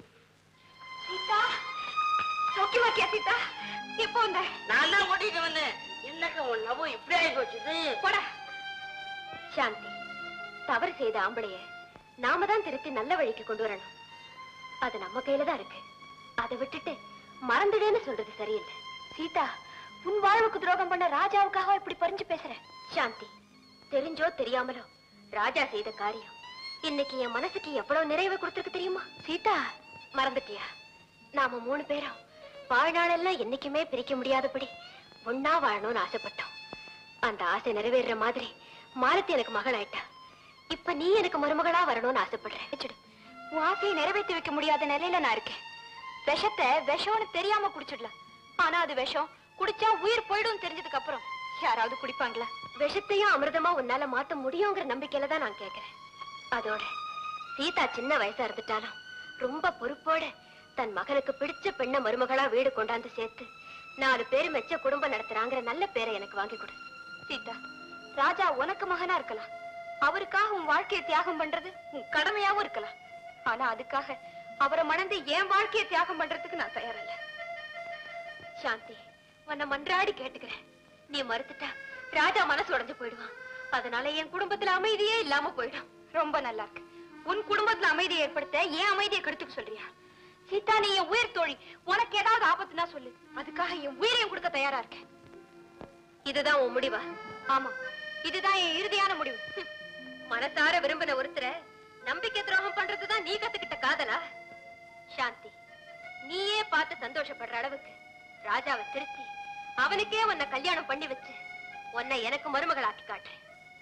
சீதா, சௌக்கியமா இருக்கியா சீதா? எப்போ வந்த? நான் தான் ஓட்டிட்டு வந்தேன். என்னக்க உன் லவ் இப்படி ஆகி போச்சுது? போடா. சாந்தி, தவறு செய்த ஆம்பளைய நாம தான் திருத்தி நல்ல வழிக்கு கொண்டு வரணும். அது நம்ம கையில தான் இருக்கு. அதை விட்டுட்டு மறந்துடேன்னு சொல்றது சரியில்லை. சீதா, உன் வாழ்வுக்கு துரோகம் பண்ண ராஜாவுக்காக இப்படி பறிஞ்சு பேசுற? சாந்தி, தெரிஞ்சோ தெரியாமலோ ராஜா செய்த காரியம் இன்னைக்கு என் மனசுக்கு எவ்வளவு நிறைவு கொடுத்திருக்கு தெரியுமா? சீதா, மறந்துட்டியா? நாம மூணு பேரும் வாழ்நாளெல்லாம் என்னைக்குமே பிரிக்க முடியாதபடி ஒன்னா வாழணும்னு ஆசைப்பட்டோம். அந்த ஆசை நிறைவேற மாதிரி மாலத்தி எனக்கு மகள் ஆயிட்டா. இப்ப நீ எனக்கு மருமகளா வரணும்னு ஆசைப்படுறேன். உன் ஆசையை நிறைவேற்றி வைக்க முடியாத நிலையில நான் இருக்கேன். விஷத்தை விஷம்னு தெரியாம குடிச்சிடலாம். ஆனா அது விஷம், குடிச்சா உயிர் போயிடும் தெரிஞ்சதுக்கு அப்புறம் யாராவது குடிப்பாங்களா? விஷத்தையும் அமிர்தமா உன்னால மாத்த முடியுங்கிற நம்பிக்கையில தான் நான் கேட்கிறேன். அதோட சீதா சின்ன வயசா இருந்துட்டாலும் ரொம்ப பொறுப்போட தன் மகனுக்கு பிடிச்ச பெண்ண மருமகளா வீடு கொண்டாந்து சேர்த்து நாலு பேரு மெச்ச குடும்பம் நடத்துறாங்கிற நல்ல பேரை எனக்கு வாங்கி கொடு. சீதா, ராஜா உனக்கு மகனா இருக்கலாம். அவருக்காக உன் வாழ்க்கையை தியாகம் பண்றது உன் கடமையாவும் இருக்கலாம். ஆனா அதுக்காக அவரை மணந்து என் வாழ்க்கையை தியாகம் பண்றதுக்கு நான் தயாரில்ல. சாந்தி, உன்னை மன்றாடி கேட்டுக்கிறேன். நீ மறுத்துட்டா ராஜா மனசு உடைஞ்சு போயிடுவான். அதனால என் குடும்பத்துல அமைதியே இல்லாம போயிடும். ரொம்ப நல்லா இருக்கு. உன் குடும்பத்துல அமைதியை ஏற்படுத்த ஏன் அமைதியை கெடுத்துக்க சொல்றியா? சீதா, நீ என் உயிர் தோழி. உனக்கு ஏதாவது ஆபத்துனா சொல்லு. அதுக்காக என் உயிரையும் கொடுக்க தயாரா இருக்கேன். இதுதான் உன் முடிவா? ஆமா, இதுதான் என் இறுதியான முடிவு. மனசார விரும்பின ஒருத்தரை நம்பிக்கை துரோகம் பண்றதுதான் நீ கத்துக்கிட்ட காதலா? சாந்தி, நீயே பார்த்து சந்தோஷப்படுற அளவுக்கு ராஜாவை திருத்தி அவனுக்கே உன்னை கல்யாணம் பண்ணி வச்சு உன்னை எனக்கு மருமகளாக்கி காட்டுறேன்.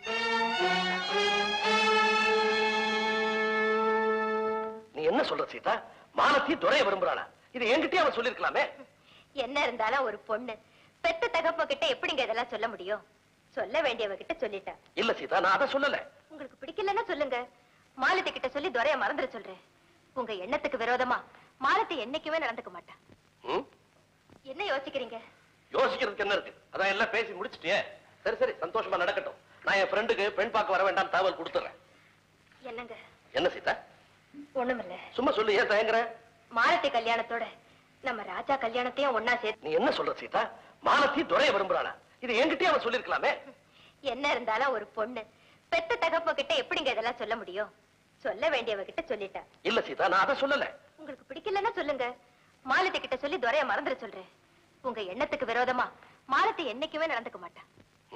நீ என்ன சொல்ற சீதா? மாலத்தி துறைய விரும்புறாளா? இது என்கிட்டயே அவன் சொல்லிருக்கலாமே. என்ன இருந்தாலும் ஒரு பொண்ணு பெத்த தகப்ப கிட்ட எப்படிங்க இதெல்லாம் சொல்ல முடியும்? சொல்ல வேண்டியவ கிட்ட சொல்லிட்டா. இல்ல சீதா, நான் அதை சொல்லல. உங்களுக்கு பிடிக்கலன்னா சொல்லுங்க, மாலத்தை கிட்ட சொல்லி துரைய மறந்துட சொல்றேன். உங்க எண்ணத்துக்கு விரோதமா மாலத்தை என்னைக்குமே நடந்துக்க மாட்டேன். என்ன யோசிக்கிறீங்க? யோசிக்கிறதுக்கு என்ன இருக்கு? அதான் எல்லாம் பேசி முடிச்சிட்டியே. சரி சரி, சந்தோஷமா நடக்கட்டும். நான் என் ஃப்ரெண்டுக்கு பெண் பார்க்க வர வேண்டாம் தகவல் கொடுத்துறேன். என்னங்க? என்ன சீதா? ஒண்ணுமில்ல. சும்மா சொல்லு, ஏன் தயங்குற? மாலத்தி கல்யாணத்தோட நம்ம ராஜா கல்யாணத்தையும் ஒன்னா சேர்த்து. நீ என்ன சொல்ற சீதா? மாலத்தி துரைய விரும்புறானா? இது என்கிட்டயே அவன் சொல்லிருக்கலாமே. என்ன இருந்தாலும் ஒரு பொண்ணு பெத்த தகப்ப கிட்ட எப்படிங்க இதெல்லாம் சொல்ல முடியும்? சொல்ல வேண்டியவ கிட்ட சொல்லிட்டா. இல்ல சீதா, நான் அதை சொல்லல. உங்களுக்கு பிடிக்கலன்னா சொல்லுங்க, மாலத்தை கிட்ட சொல்லி துரைய மறந்துட சொல்றேன். உங்க எண்ணத்துக்கு விரோதமா மாலத்தை என்னைக்குமே நடந்துக்க மாட்டேன்.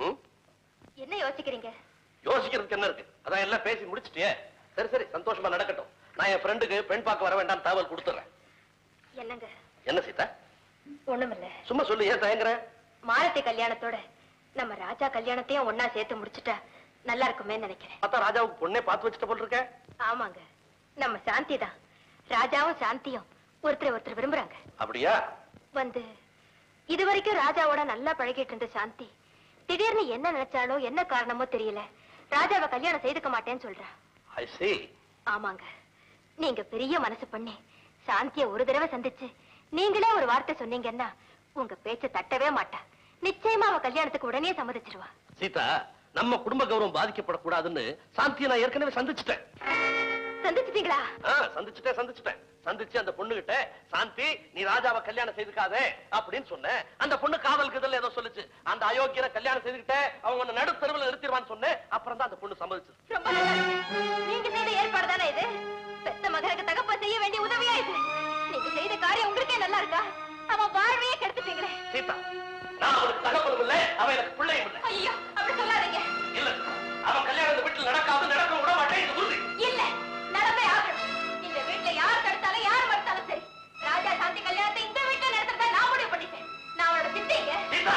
என்ன யோசிக்கிறீங்க? யோசிக்கிறதுக்கு என்ன இருக்கு? அதான் எல்லாம் பேசி முடிச்சிட்டியே. சரி சரி, சந்தோஷமா நடக்கட்டும். நான் என் ஃப்ரெண்டுக்கு பெண் பார்க்க வர வேண்டாம் தகவல் கொடுத்துறேன். என்னங்க? என்ன சீதா? ஒண்ணுமில்ல. சும்மா சொல்லு, ஏன் தயங்குற? மாலத்தி கல்யாணத்தோட நம்ம ராஜா கல்யாணத்தையும் ஒன்னா சேர்த்து முடிச்சுட்டா நல்லா இருக்குமே நினைக்கிறேன். பார்த்தா ராஜாவுக்கு பொண்ணே பார்த்து வச்சுட்ட போல் இருக்க. ஆமாங்க, நம்ம சாந்தி தான். ராஜாவும் சாந்தியும் ஒருத்தர் ஒருத்தர் விரும்புறாங்க. அப்படியா? வந்து இது வரைக்கும் ராஜாவோட நல்லா பழகிட்டு இருந்த சாந்தி திடீர்னு என்ன நினைச்சாலோ என்ன காரணமோ தெரியல, ராஜாவை கல்யாணம் செய்துக்க மாட்டேன்னு சொல்றா. I see. ஆமாங்க, நீங்க பெரிய மனசு பண்ணி சாந்திய ஒரு தடவை சந்திச்சு நீங்களே ஒரு வார்த்தை சொன்னீங்கன்னா உங்க பேச்ச தட்டவே மாட்டா. நிச்சயமா அவ கல்யாணத்துக்கு உடனே சம்மதிச்சிருவா. சீதா, நம்ம குடும்ப கௌரவம் பாதிக்கப்படக்கூடாதுன்னு சாந்தியை நான் ஏற்கனவே சந்திச்சுட்டேன். சந்திச்சிட்டீங்களா? சந்திச்சுட்டேன் சந்திச்சுட்டேன் சந்திச்சு அந்த பொண்ணு கிட்ட, சாந்தி நீ ராஜாவை கல்யாணம் செய்துக்காதே அப்படின்னு சொன்னேன். அந்த பொண்ணு காதலுக்கு இதெல்லாம் ஏதோ சொல்லுச்சு. அந்த அயோக்கியரை கல்யாணம் செய்துக்கிட்ட அவங்க நடு தெருவில் நிறுத்திடுவான்னு சொன்னேன். அப்புறம் தான் அந்த பொண்ணு சம்மதிச்சு. ரொம்ப நல்லா இருக்கு. நீங்க செய்த ஏற்பாடு தானே இது? பெத்த மகனுக்கு தகப்ப செய்ய வேண்டிய உதவியா இது? நீங்க செய்த காரியம் உங்களுக்கே நல்லா இருக்கா? அவன் வாழ்வையே கெடுத்துட்டீங்களே. சீதா, நான் அவனுக்கு தகப்பனும் இல்லை, அவன் எனக்கு பிள்ளையும் இல்லை. ஐயோ, அப்படி சொல்லாதீங்க. இல்ல, அவன் கல்யாணம் இந்த வீட்டில் நடக்காது, நடக்க விட மாட்டேன். இது உறுதி. இல்ல, நடந்தே ஆகணும். இந்த வீட்டுல யார் தடுத்தாலும் யார் மறுத்தாலும் சரி, ராஜா சாந்தி கல்யாணத்தை இந்த வீட்டுல நடத்துறதா நான் முடிவு பண்ணிட்டேன். நான் அவனோட சித்திங்க. சீதா,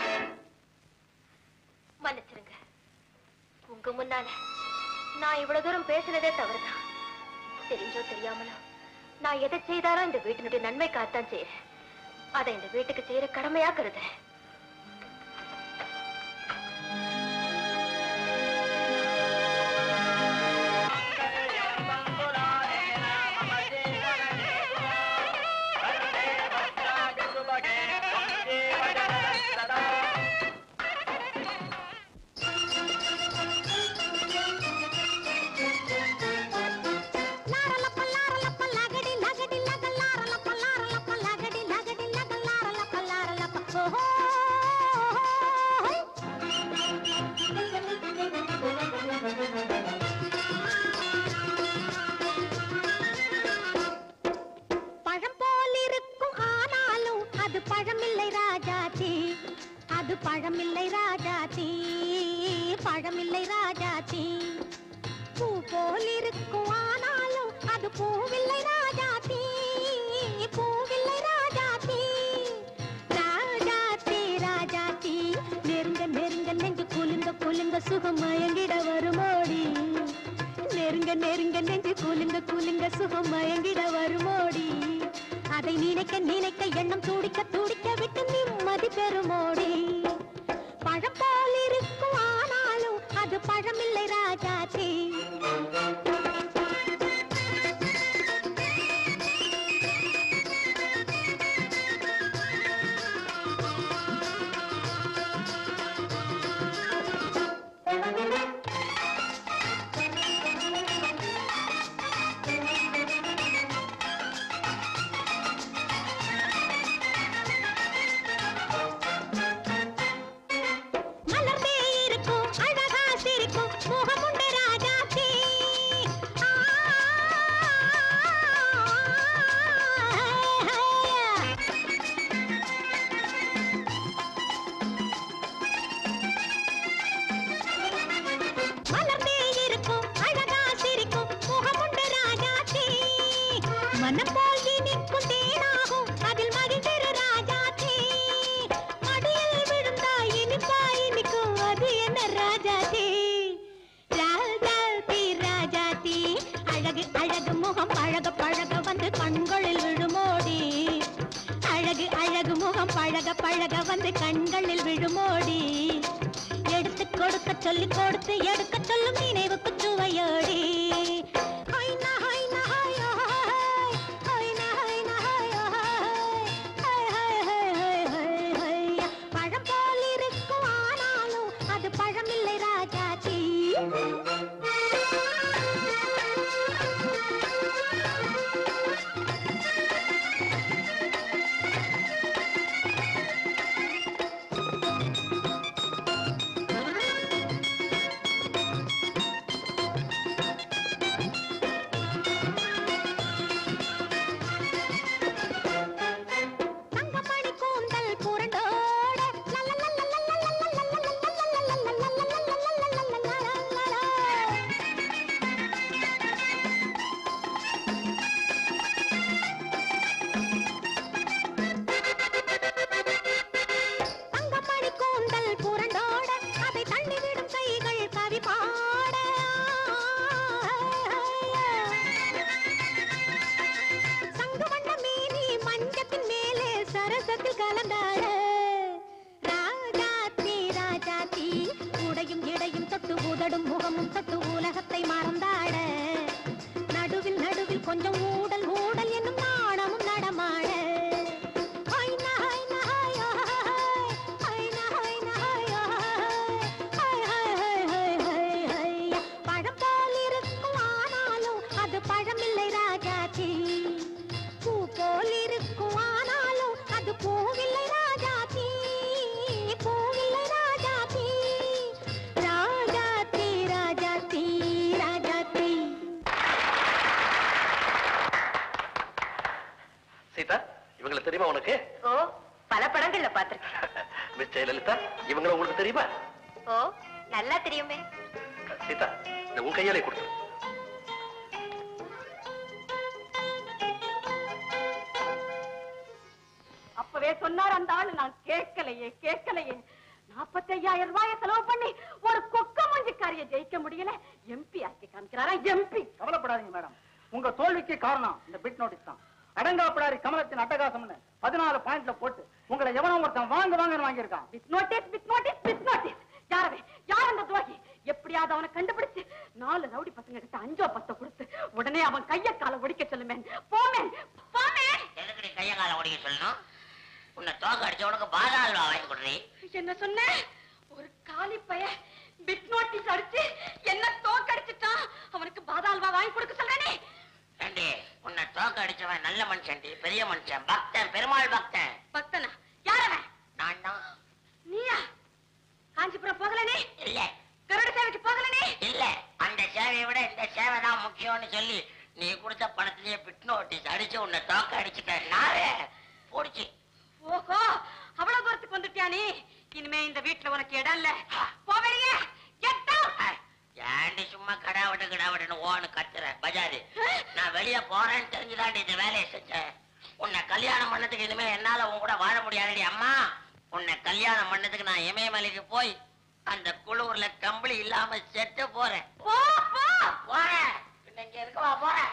மன்னிச்சிருங்க. உங்க முன்னால நான் இவ்வளவு தூரம் பேசினதே தவறுதான். தெரிஞ்சோ தெரியாமலோ நான் எதை செய்தாலும் இந்த வீட்டினுடைய நன்மைக்காகத்தான் செய்யறேன். அதை இந்த வீட்டுக்கு செய்யற கடமையா கருதுறேன். பழம் போல் இருக்கும் ஆனாலும் அது பழமில்லை ராஜாத்தி, அது பழமில்லை ராஜாத்தி, பழமில்லை ராஜாத்தி. பூ போல் இருக்கும் ஆனாலும் அது பூவில்லை ராஜாத்தி, பூவில்லை ராஜாத்தி. ராஜாத்தி ராஜாத்தி, நெருங்க நெருங்க நெஞ்சு குலுங்க குலுங்க சுகம் மயங்கிட வருமோடி. நெருங்க நெருங்க நெஞ்சு குலுங்க குலுங்க சுகம் மயங்கிட வருமோடி. அதை நினைக்க நினைக்க எண்ணம் துடிக்க துடிக்க விட்டு நிம்மதி பெறுமோடி. பழம் போல் இருக்கும் ஆனாலும் அது பழமில்லை ராஜாத்தி. பழக பழக வந்து கண்களில் விழுமோடி. எடுத்து கொடுக்க சொல்லி கொடுத்து எடுக்க சொல்லும் நினைவுக்கு கலந்தாட ராஜாத்தி ராஜாத்தி உடையும் இடையும் தொட்டு உதடும் முகமும் தொட்டு உலகத்தை மறந்தாட நடுவில் நடுவில் கொஞ்சம் ஊடல் ஊடல் என்னும் நாணமும் நடமாட பழம் போல் இருக்கும் ஆனாலும் அது பழமில்லை ராஜாத்தி பூ போல் இருக்கும் ஆனாலும் அது பூவில்லை ராஜாத்தி பூவில்லை ராஜாத்தி ராஜாத்தி ராஜாத்தி ராஜாத்தி. சீதா, இவங்களை தெரியுமா உனக்கு? ஓ, பல படங்கள்ல பாத்திருக்கேன். மிஸ் ஜெயலலிதா, இவங்களை உங்களுக்கு தெரியுமா? ஓ, நல்லா தெரியுமே. சீதா, இந்த உன் கையாலே கொடுத்து. அப்பவே சொன்னார் அந்த ஆளு, நான் கேட்கலையே கேட்கலையே. நாற்பத்தி ஐயாயிரம் ரூபாய செலவு பண்ணி ஒரு கொக்க மூஞ்சிக்காரிய ஜெயிக்க முடியல. எம்பி ஆக்கி காமிக்கிறாரா எம்பி. கவலைப்படாதீங்க மேடம், உங்க தோல்விக்கு காரணம் இந்த பிட் நோட்டீஸ் தான். அடங்காப்படாரி கமலத்தின் அட்டகாசம்னு பதினாலு பாயிண்ட்ல போட்டு உங்களை எவனோ ஒருத்தன் வாங்க வாங்கன்னு வாங்கியிருக்கான். Bit notice bit notice bit notice. யாரவே யார் அந்த துரோகி? எப்படியாவது அவனை கண்டுபிடிச்சு நாலு ரவுடி பசங்க கிட்ட அஞ்சோ பத்த கொடுத்து உடனே அவன் கைய கால ஒடிக்க சொல்லுமேன். போமேன் போமேன். எதுக்கு கைய கால ஒடிக்க சொல்லணும்? உன்னை தோக்க அடிச்ச உனக்கு பாதாள வாங்கி கொடுறீ. என்ன சொன்ன? ஒரு காலி பைய பிட் நோட்டீஸ் அடிச்சு என்ன தோக்க அடிச்சுட்டான். அவனுக்கு பாதாளவா வாங்கி கொடுக்க சொல்றேனே. ஏண்டி, உன்னை தோக்க அடிச்சவன் நல்ல மனுஷன், பெரிய மனுஷன், பக்தன், பெருமாள் பக்தன். பக்தனா? யாரவன்? நான் தான். நீயா? காஞ்சிபுரம் போகலனே? இல்ல. கருட சேவைக்கு போகலனே? இல்ல. அந்த சேவையை விட இந்த சேவை தான் முக்கியம்னு சொல்லி நீ கொடுத்த பணத்திலேயே பிட் நோட்டீஸ் அடிச்சு உன்னை தோக்க அடிச்சுட்டேன். நாரே போடுச்சு. ஓஹோ, அவ்வளவு தூரத்துக்கு வந்துட்டியா நீ? இனிமே இந்த வீட்டுல உனக்கு இடம் இல்ல. போவடியே. ஏண்டி சும்மா கடாவட்டு கடாவட்டுன்னு ஓன்னு கத்துற பஜாரு? நான் வெளியே போறேன்னு தெரிஞ்சுதாண்டி இந்த வேலையை செஞ்சேன். உன்னை கல்யாணம் பண்ணதுக்கு இனிமே என்னால உன் கூட வாழ முடியாதுடி அம்மா. உன்னை கல்யாணம் பண்ணதுக்கு நான் இமயமலைக்கு போய் அந்த குளூர்ல கம்பளி இல்லாம செத்து போறேன். போறேன். இங்க இருக்கவா போறேன்.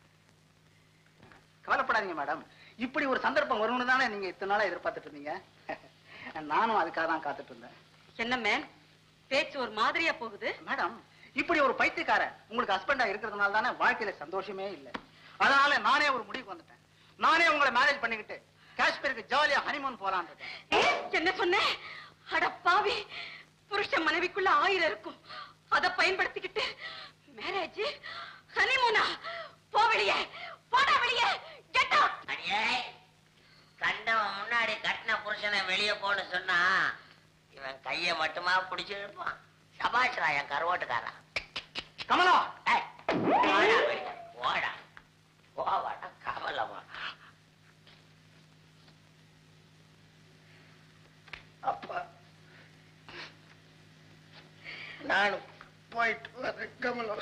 கவலைப்படாதீங்க மேடம், இப்படி ஒரு சந்தர்ப்பம் வரும்னு தானே நீங்க இத்தனை நாளா எதிர்பார்த்துட்டு இருந்தீங்க. நானும் அதுக்காக தான் காத்துட்டு இருந்தேன். என்ன மேன், பேச்சு ஒரு மாதிரியா போகுது? மேடம், இப்படி ஒரு பைத்தியக்காரன் உங்களுக்கு ஹஸ்பண்டா இருக்கிறதுனால தானே வாழ்க்கையில சந்தோஷமே இல்லை. அதனால நானே ஒரு முடிவுக்கு வந்துட்டேன். நானே உங்களை மேரேஜ் பண்ணிக்கிட்டு காஷ்மீருக்கு ஜாலியா ஹனிமூன் போலான்னு இருக்கேன். என்ன சொன்ன? அட பாவி, புருஷன் மனைவிக்குள்ள ஆயிரம் இருக்கும். அதை பயன்படுத்திக்கிட்டு மேரேஜ் ஹனிமூனா? போ வெளியே, போடா வெளியே. Get out. அடியே, கண்டவன் முன்னாடி கட்டின புருஷனை வெளியே போன்னு சொன்னா இவன் கைய மட்டுமா பிடிச்சு இருப்பான். சபாஷ்ரா என் கருவோட்டுக்காரா. கமலா, ஓடா போவாடா கமலமா. அப்பா, நானும் போயிட்டு வர கமலா.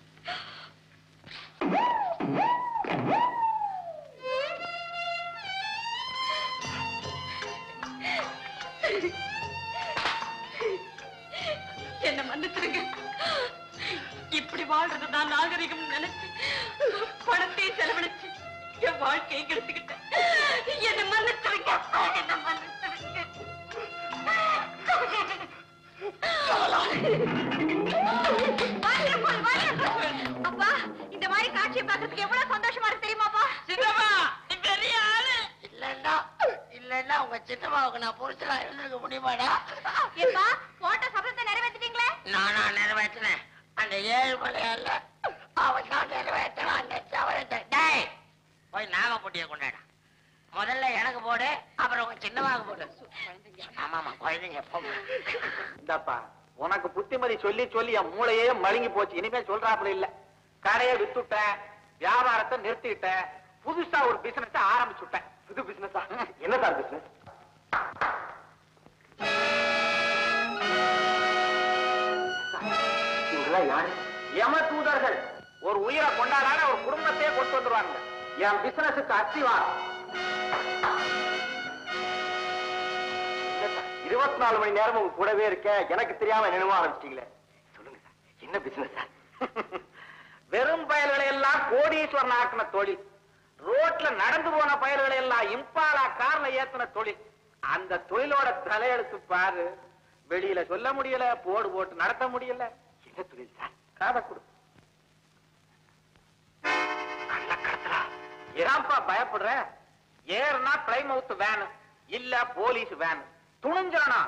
என்ன மன்னிச்சிருங்க. இப்படி வாழ்றதுதான் நாகரிகம் நினைச்சு பணத்தையும் செலவழிச்சு என் வாழ்க்கையை கெடுத்துக்கிட்டேன். என்ன மன்னிச்சிருங்க. என்ன மன்னிச்சிருங்க. அப்பா, இந்த மாதிரி காட்சியை பார்க்கறதுக்கு எவ்வளவு சந்தோஷமா இருக்கு தெரியுமாப்பா? சின்னம்மா, நீ பெரிய ஆளு. இல்லன்னா இல்லன்னா உங்க சின்னம்மாவுக்கு நான் புரிச்சலா இருந்திருக்க முடியுமாடா? ஏப்பா, போட்ட சபதத்தை நிறைவேற்றிட்டீங்களே? நானா நிறைவேற்றினேன். அந்த ஏழு மலையால அவன் தான் நிறைவேற்றான் அந்த சவரத்தை. டேய், போய் நாம போட்டிய கொண்டாடா. முதல்ல எனக்கு போடு, அப்புறம் உங்க சின்னம்மாவுக்கு போடு. ஆமாமா, குழந்தைங்க எப்ப இந்தாப்பா, உனக்கு புத்திமதி சொல்லி சொல்லி என் மூளையே மழுங்கி போச்சு. இனிமே சொல்றாப்புல இல்ல. கடையை வித்துட்டேன், வியாபாரத்தை நிறுத்திட்டேன், புதுசா ஒரு பிசினஸ் ஆரம்பிச்சுட்டேன். புது பிசினஸா? என்ன சார் பிசினஸ்? யாரு? யம தூதர்கள். ஒரு உயிரை கொண்டாடாத ஒரு குடும்பத்தையே கொண்டு வந்துருவாங்க. என் பிசினஸுக்கு அத்திவாரம். இருபத்தி நாலு மணி நேரம் உங்க கூடவே இருக்க, எனக்கு தெரியாம நினைவா ஆரம்பிச்சிட்டீங்களே. சொல்லுங்க சார், என்ன பிசினஸ் சார்? வெறும் பயல்களை எல்லாம் கோடீஸ்வரன் ஆக்கின தொழில். ரோட்ல நடந்து போன பயல்களை எல்லாம் இம்பாலா கார்ல ஏத்தின தொழில். அந்த தொழிலோட தலையெழுத்து பாரு. வெளியில சொல்ல முடியல, போடு போட்டு நடத்த முடியல. என்ன தொழில் சார்? காதை கொடு. கள்ளக்கடத்தலா? ஏன்பா பயப்படுற? ஏறுனா பிளைமவுத் வேன் இல்ல போலீஸ் வேன். துணிஞ்சானா?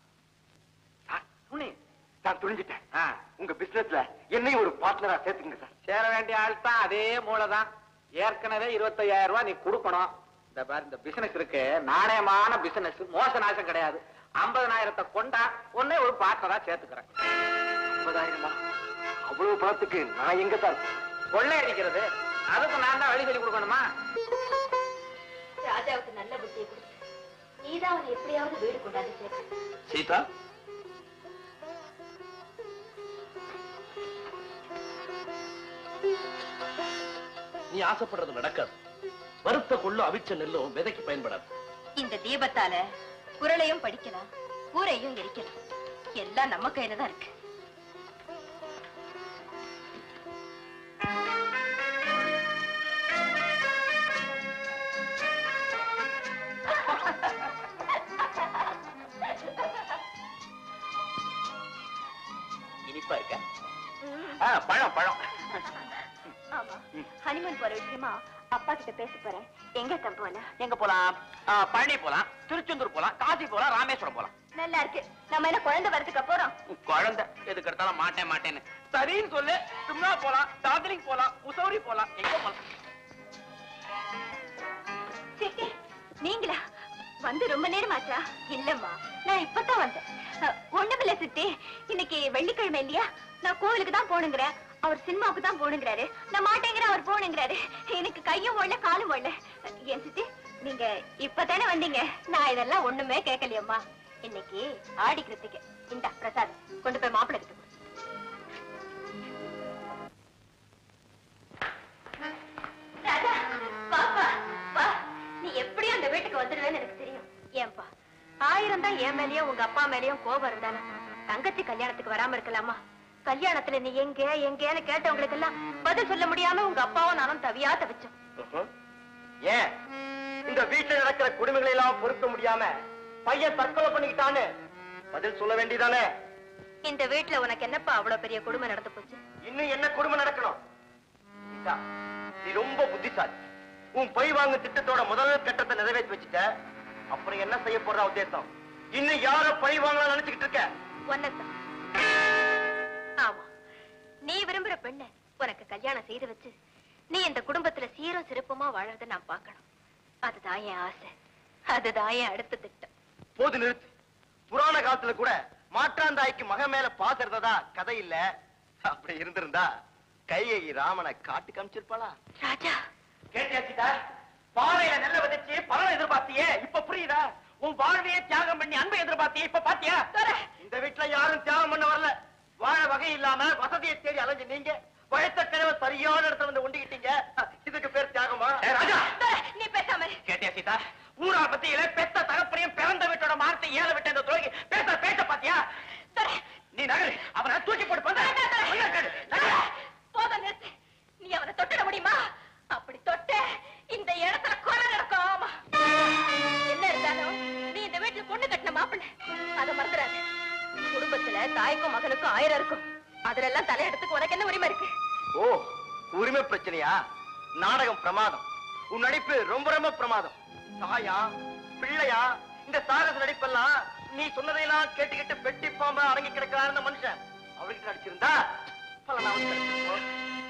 துணி நான் துணிஞ்சிட்டேன். உங்க பிசினஸ்ல என்னையும் ஒரு பார்ட்னரா சேர்த்துங்க சார். சேர வேண்டிய ஆள் தான், அதே மூளைதான். ஏற்கனவே இருபத்தையாயிரம் ரூபாய் நீ கொடுக்கணும். இந்த பாரு, இந்த பிசினஸ் இருக்கு, நாணயமான பிசினஸ், மோச நாசம் கிடையாது. ஐம்பதனாயிரத்தை கொண்டா ஒன்னே ஒரு பார்ட்னரா சேர்த்துக்கிறேன். ஐம்பதாயிரமா? அவ்வளவு பணத்துக்கு நான் எங்க சார் கொள்ளை அடிக்கிறது? அதுக்கு நான் தான் வழி சொல்லி கொடுக்கணுமா? ராஜாவுக்கு நல்ல புத்தியை கொடுத்து நீதான் அவனை எப்படியாவது வீடு கொண்டாந்து சேர்க்க. சீதா, நீ ஆசைப்படுறது நடக்காது. வருத்த கொள்ளும் அவிச்ச நெல்லும் விதைக்கு பயன்படாது. இந்த தீபத்தால குரலையும் படிக்கலாம், கூரையும் எரிக்கலாம். எல்லாம் நம்ம கையில தான் இருக்கு. இனிப்பா இருக்க? பழம் பழம். ஆமா, ஹனிமூன் போற விஷயமா அப்பா கிட்ட பேச போறேன். எங்க தம்புவன? எங்க போலாம்? பழனி போலாம், திருச்செந்தூர் போலாம், காசி போலாம், ராமேஸ்வரம் போலாம். நல்லா இருக்கு. நம்ம என்ன குழந்தை வரதுக்கு அப்புறம்? குழந்தை எதுக்கு எடுத்தாலும் மாட்டேன் மாட்டேன்னு சரின்னு சொல்லு. சும்மா போலாம், டார்ஜிலிங் போலாம், முசௌரி போலாம், எங்க போலாம்? சித்தி, நீங்களா வந்து ரொம்ப நேரம் ஆச்சா? இல்லம்மா, நான் இப்பதான் வந்தேன். ஒண்ணுமில்ல சித்தி, இன்னைக்கு வெள்ளிக்கிழமை இல்லையா? நான் கோவிலுக்கு தான் போனுங்கிறேன், அவர் சினிமாவுக்கு தான் போனுங்கிறாரு. நான் மாட்டேங்கிற, அவர் போனுங்கிறாரு. எனக்கு கையும் ஓடல, காலும் ஓடல. ஏன் சித்தி, நீங்க இப்பதானே வந்தீங்க? நான் இதெல்லாம் ஒண்ணுமே கேட்கலையம்மா. இன்னைக்கு ஆடி கிருத்திகை. இந்த பிரசாத் கொண்டு போய் மாப்பிள்ளை கிட்ட கொடு. ராஜா, பாப்பா வா. நீ எப்படியும் அந்த வீட்டுக்கு வந்துடுவேன்னு எனக்கு தெரியும். ஏன்பா, ஆயிரம் தான் என் மேலயும் உங்க அப்பா மேலயும் கோபம் இருந்தாலும் தங்கச்சி கல்யாணத்துக்கு வராம இருக்கலாமா? கல்யாணத்துல நீ எங்க எங்கன்னு கேட்டவங்களுக்கு எல்லாம் பதில் சொல்ல முடியாம உங்க அப்பாவும் நானும் தவியா தவிச்சோம். ஏன் இந்த வீட்டுல நடக்கிற குடும்பங்களை எல்லாம் பொறுக்க முடியாம பையன் தற்கொலை பண்ணிக்கிட்டான்னு பதில் சொல்ல வேண்டியதானே? இந்த வீட்டுல உனக்கு என்னப்பா அவ்வளவு பெரிய குடும்பம் நடந்து போச்சு? இன்னும் என்ன குடும்பம் நடக்கணும்? நீ ரொம்ப புத்திசாலி. உன் பழி வாங்க திட்டத்தோட முதல் கட்டத்தை நிறைவேற்றி வச்சுட்ட. அப்புறம் என்ன செய்ய போறா உத்தேசம்? இன்னும் யார பழி வாங்கலாம் நினைச்சுக்கிட்டு இருக்க? ஒன்னதான். ஆமா, நீ விரும்புற பெண்ண உனக்கு கல்யாணம் செய்து வச்சு நீ இந்த குடும்பத்துல சீரும் சிறப்புமா வாழறத நான் பார்க்கணும். அதுதான் என் ஆசை, அதுதான் என் அடுத்த திட்டம். போது நிறுத்து. புராண காலத்துல கூட மாற்றாந்தாய்க்கு மக மேல பாத்துறதா கதை இல்ல. அப்படி இருந்திருந்தா கையை ராமனை காட்டு காமிச்சிருப்பாளா? ராஜா, கேட்டியா சீதா? பாறையில நெல்ல விதைச்சு பலனை எதிர்பார்த்தியே, இப்ப புரியுதா? உன் வாழ்வையே தியாகம் பண்ணி அன்பை எதிர்பார்த்தியே, இப்ப பாத்தியா? இந்த வீட்டுல யாரும் தியாகம் பண்ண வரல. வாழ வகை இல்லாம வசதியை தேடி அலைஞ்சு நீங்க பழைத்த கிழமை சரியான இடத்துல வந்து ஒண்டிக்கிட்டீங்க. இதுக்கு பேர் தியாகமா? ராஜா, நீ பேசாம. கேட்டியா சீதா? ஊரா பத்தியில பெத்த தகப்பனையும் பிறந்த வீட்டோட மார்த்தை ஏழ விட்ட இந்த துரோகி பேச பேச பாத்தியா? நீ நகரு, அவனை தூக்கி போட்டு போதும் நிறுத்து. நீ அவனை தொட்டிட முடியுமா? அப்படி தொட்ட இந்த இடத்துல கொலை நடக்கும். என்ன இருந்தாலும் நீ இந்த வீட்டுல பொண்ணு கட்டின மாப்பிள்ளை, அதை மறந்துடாது. குடும்பத்துல தாய்க்கும் மகனுக்கும் ஆயிரம் இருக்கும். அதுல எல்லாம் தலையெடுத்துக்கு உனக்கு என்ன உரிமை இருக்கு? ஓ, உரிமை பிரச்சனையா? நாடகம் பிரமாதம். உன் நடிப்பு ரொம்ப ரொம்ப பிரமாதம். தாயா பிள்ளையா இந்த சாகச நடிப்பெல்லாம் நீ சொன்னதையெல்லாம் கேட்டுக்கிட்டு பெட்டி பாம்பா அடங்கி கிடக்கிறான் இந்த மனுஷன். அவளுக்கு நடிச்சிருந்தா பல நாள் கிடைச்சிருக்கும்.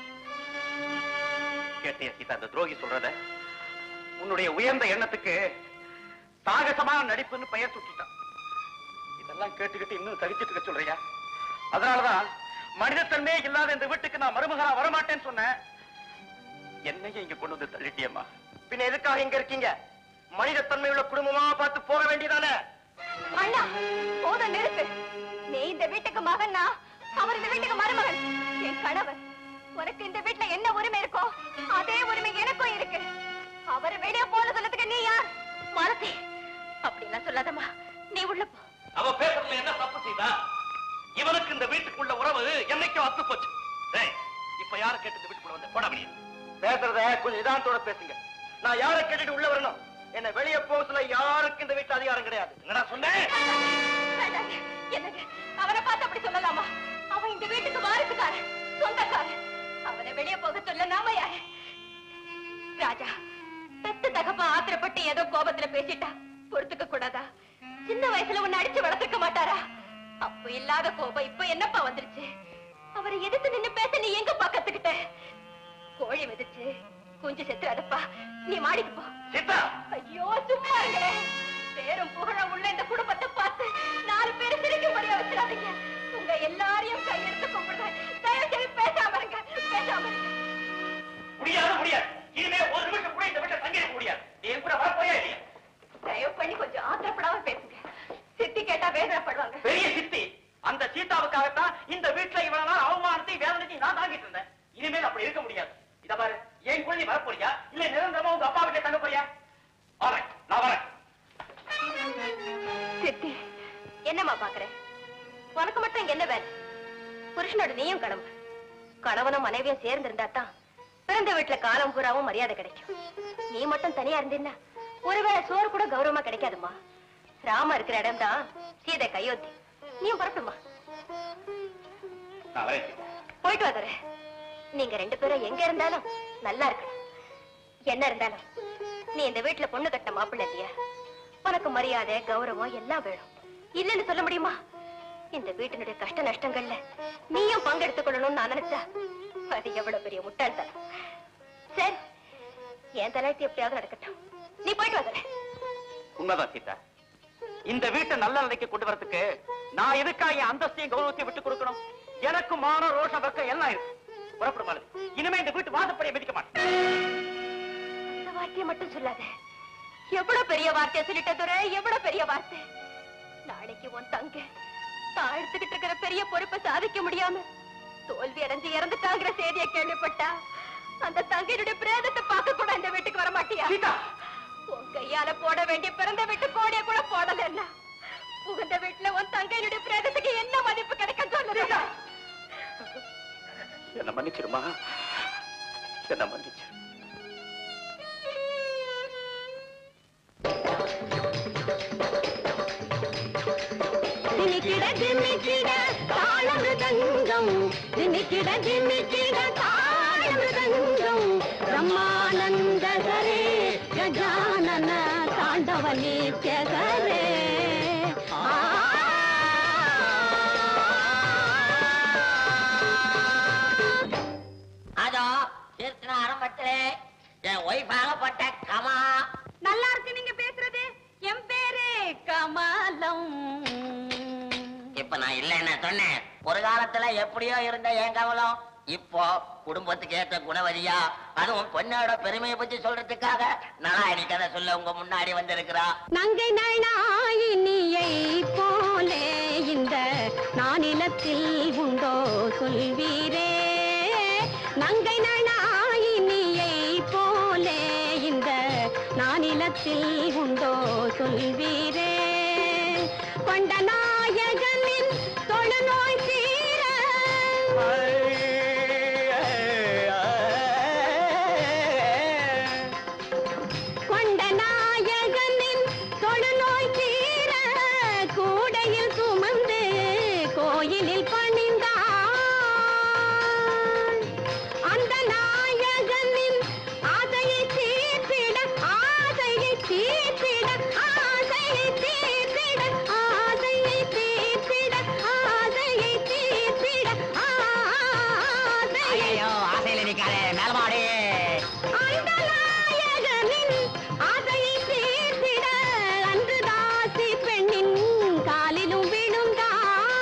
கேட்டியா சீதா அந்த துரோகி சொல்றத? உன்னுடைய உயர்ந்த எண்ணத்துக்கு சாகசமான நடிப்புன்னு பெயர் சுட்டிட்டான். இதெல்லாம் கேட்டுக்கிட்டு இன்னும் தவிச்சிட்டு இருக்க சொல்றியா? அதனாலதான் மனிதத்தன்மையே இல்லாத இந்த வீட்டுக்கு நான் மருமகளா வரமாட்டேன்னு சொன்னேன். என்னையும் இங்க கொண்டு வந்து தள்ளிட்டியம்மா. பின்ன எதுக்காக இங்க இருக்கீங்க? மனிதத்தன்மை உள்ள குடும்பமா பார்த்து போக வேண்டியதானே? அண்ணா, போதும் நிறுத்து. நீ இந்த வீட்டுக்கு மகன்னா, அவர் இந்த வீட்டுக்கு மருமகன். என் கணவர். உனக்கு இந்த வீட்டுல என்ன உரிமை இருக்கோ அதே உரிமை எனக்கும் இருக்கு. அவர் வெளியே போன சொல்லத்துக்கு நீ யார்? மாலதி, அப்படிலாம் சொல்லாதம்மா. நீ உள்ள போ. அவ பேசுறதுல என்ன தப்பு செய்தா? இவனுக்கு இந்த வீட்டுக்குள்ள உறவு என்னைக்கும் அத்து போச்சு. இப்ப யார கேட்டு இந்த வீட்டுக்குள்ள வந்து போட முடியும்? பேசுறத கொஞ்சம் நிதானத்தோட பேசுங்க. நான் யாரை கேட்டுட்டு உள்ள வரணும்? என்ன வெளியே போக சொல்ல யாருக்கு இந்த வீட்டுல அதிகாரம் கிடையாது. என்னடா சொன்னேன்? என்னங்க அவனை பார்த்து அப்படி சொல்லலாமா? அவன் இந்த வீட்டுக்கு வாரிசுக்காரன், சொந்தக்காரன். அவனை வெளியே போக சொல்ல நாம யாரு? ராஜா, பெத்து தகப்பா ஆத்திரப்பட்டு ஏதோ கோபத்துல பேசிட்டா பொறுத்துக்க கூடாதா? சின்ன வயசுல உன்னை அடிச்சு வளர்த்துக்க மாட்டாரா? அப்ப இல்லாத கோபம் இப்ப என்னப்பா வந்துருச்சு? அவரை எதிர்த்து நின்னு பேச நீ எங்க பக்கத்துக்கிட்ட? கோழி மிதிச்சு குஞ்சு செத்துறாதப்பா, நீ மாடிக்கு போ. ஐயோ சும்மா இருங்களே. பேரும் புகழ உள்ள இந்த குடும்பத்தை பார்த்து நாலு பேரு சிரிக்கும்படியா வச்சிடாதீங்க. உங்க எல்லாரையும் கையெடுத்து கும்பிடுறேன். தயவு செய்து பேசாம இருங்க, பேசாம இருங்க. முடியாது முடியாது. இனிமே ஒரு நிமிஷம் கூட இந்த வீட்டை தங்கிருக்க முடியாது. நீ என் கூட வரப்போயா இல்லையா? தயவு பண்ணி கொஞ்சம் ஆத்திரப்படாம பேசுங்க. சித்தி கேட்டா வேதனைப்படுவாங்க. பெரிய சித்தி, அந்த சீதாவுக்காகத்தான் இந்த வீட்டுல இவ்வளவு நாள் அவமானத்தை வேதனைக்கு நான் தாங்கிட்டு இருந்தேன். இனிமேல் அப்படி இருக்க முடியாது. இத பாரு, என் குழந்தை வரப்போறியா இல்ல நிரந்தரமா உங்க அப்பா வீட்டுல தங்க போறியா? நான் வரேன். சித்தி, என்னம்மா பாக்குறேன்? உனக்கு மட்டும் இங்க என்ன வேலை? புருஷனோட நீயும் கடவுள். கணவனும் மனைவியும் சேர்ந்து இருந்தா தான் பிறந்த வீட்டுல காலம் பூராவும் மரியாதை கிடைக்கும். நீ மட்டும் தனியா இருந்தீன்னா ஒருவேளை சோறு கூட கௌரவமா கிடைக்காதுமா. ராம இருக்கிற இடம் தான் சீதை கையோத்தி. நீயும் பரட்டுமா? போயிட்டு வர. நீங்க ரெண்டு பேரும் எங்க இருந்தாலும் நல்லா இருக்கணும். என்ன இருந்தாலும் நீ இந்த வீட்டுல பொண்ணு கட்ட மாப்பிள்ள இல்லையா? உனக்கு மரியாதை கௌரவம் எல்லாம் வேணும். இல்லன்னு சொல்ல முடியுமா? இந்த வீட்டினுடைய கஷ்ட நஷ்டங்கள்ல நீயும் பங்கெடுத்துக் கொள்ளணும்னு நான் நினைச்சா அது எவ்வளவு பெரிய முட்டாள்தனம். சரி, என் தலையத்தை எப்படியாவது நடக்கட்டும். நீ போயிட்டு வர. உண்மைதான் சீதா. இந்த வீட்டை நல்ல நிலைக்கு கொண்டு வரதுக்கு நான் எதுக்காக என் அந்தஸ்தையும் கௌரவத்தையும் விட்டு கொடுக்கணும்? எனக்கு மான ரோஷ வர்க்கம் எல்லாம் இருக்கு. புறப்படும். இனிமே இந்த வீட்டு வாசப்படியை மிதிக்க மாட்டேன். அந்த வார்த்தையை மட்டும் சொல்லாத. எவ்வளவு பெரிய வார்த்தையை சொல்லிட்ட துரை, எவ்வளவு பெரிய வார்த்தை. நாளைக்கு உன் தங்க தான் எடுத்துக்கிட்டு இருக்கிற பெரிய பொறுப்பை சாதிக்க முடியாம தோல்வி அடைஞ்சு இறந்துட்டாங்கிற செய்தியை கேள்விப்பட்டா அந்த தங்கையினுடைய பிரேதத்தை பார்க்க கூட இந்த வீட்டுக்கு வர மாட்டியா? உன் கையால போட வேண்டிய பிறந்த வீட்டு கோடிய கூட போடல. புகுந்த வீட்டுல உன் தங்கையினுடைய பிரேதத்துக்கு என்ன மதிப்பு கிடைக்கும் சொல்லுறா? என்ன மன்னிச்சிருமா, என்ன மன்னிச்சு. திணிக்கிட திணிக்கிட தாளமிருதங்கம், திணிக்கிட திணிக்கிட தாளமிருதங்கம், பிரம்மானந்த ஹரே கஜானன தாண்டவ நித்ய ஹரே. அதோ திருத்தின ஆரம்பத்திலே என் ஒய்ஃபாகப்பட்ட கமா. நல்லா இருக்கு நீங்க பேசுறது. என் பேரு கமலம். இப்ப நான் இல்ல என்ன சொன்னேன்? ஒரு காலத்துல எப்படியோ இருந்த என் கவலம் இப்போ குடும்பத்துக்கு ஏற்ற குணவதியா, அதுவும் பொண்ணோட பெருமையை பத்தி சொல்றதுக்காக நாளாயணி கதை சொல்ல உங்க முன்னாடி வந்திருக்கிறா. நங்கை நயனாயினியை போலே இந்த நானிலத்தில் உண்டோ சொல்வீரே, நங்கை நயனாயினியை போலே இந்த நானிலத்தில் உண்டோ சொல்வீரே, கொண்ட நாயகனின் தொழுநோய் தீர கொண்ட நாயகனின் தொழுநோய் தீர கூடையில் சுமந்து கோயிலில் பணிந்தார். அந்த நாயகனின் ஆசையை தீர்த்திட ஆசையை தீர்த்திட ஆசையை தீர்த்திட ஆசையை தீர்த்திட ஆசையை தீர்த்திட ஆசையை ஆசையில நிக்காதே மேலமாடி. அந்த நாயகனின் ஆசையை தீர்த்திட அன்று தாசி பெண்ணின் காலிலும் விழுந்தாள்.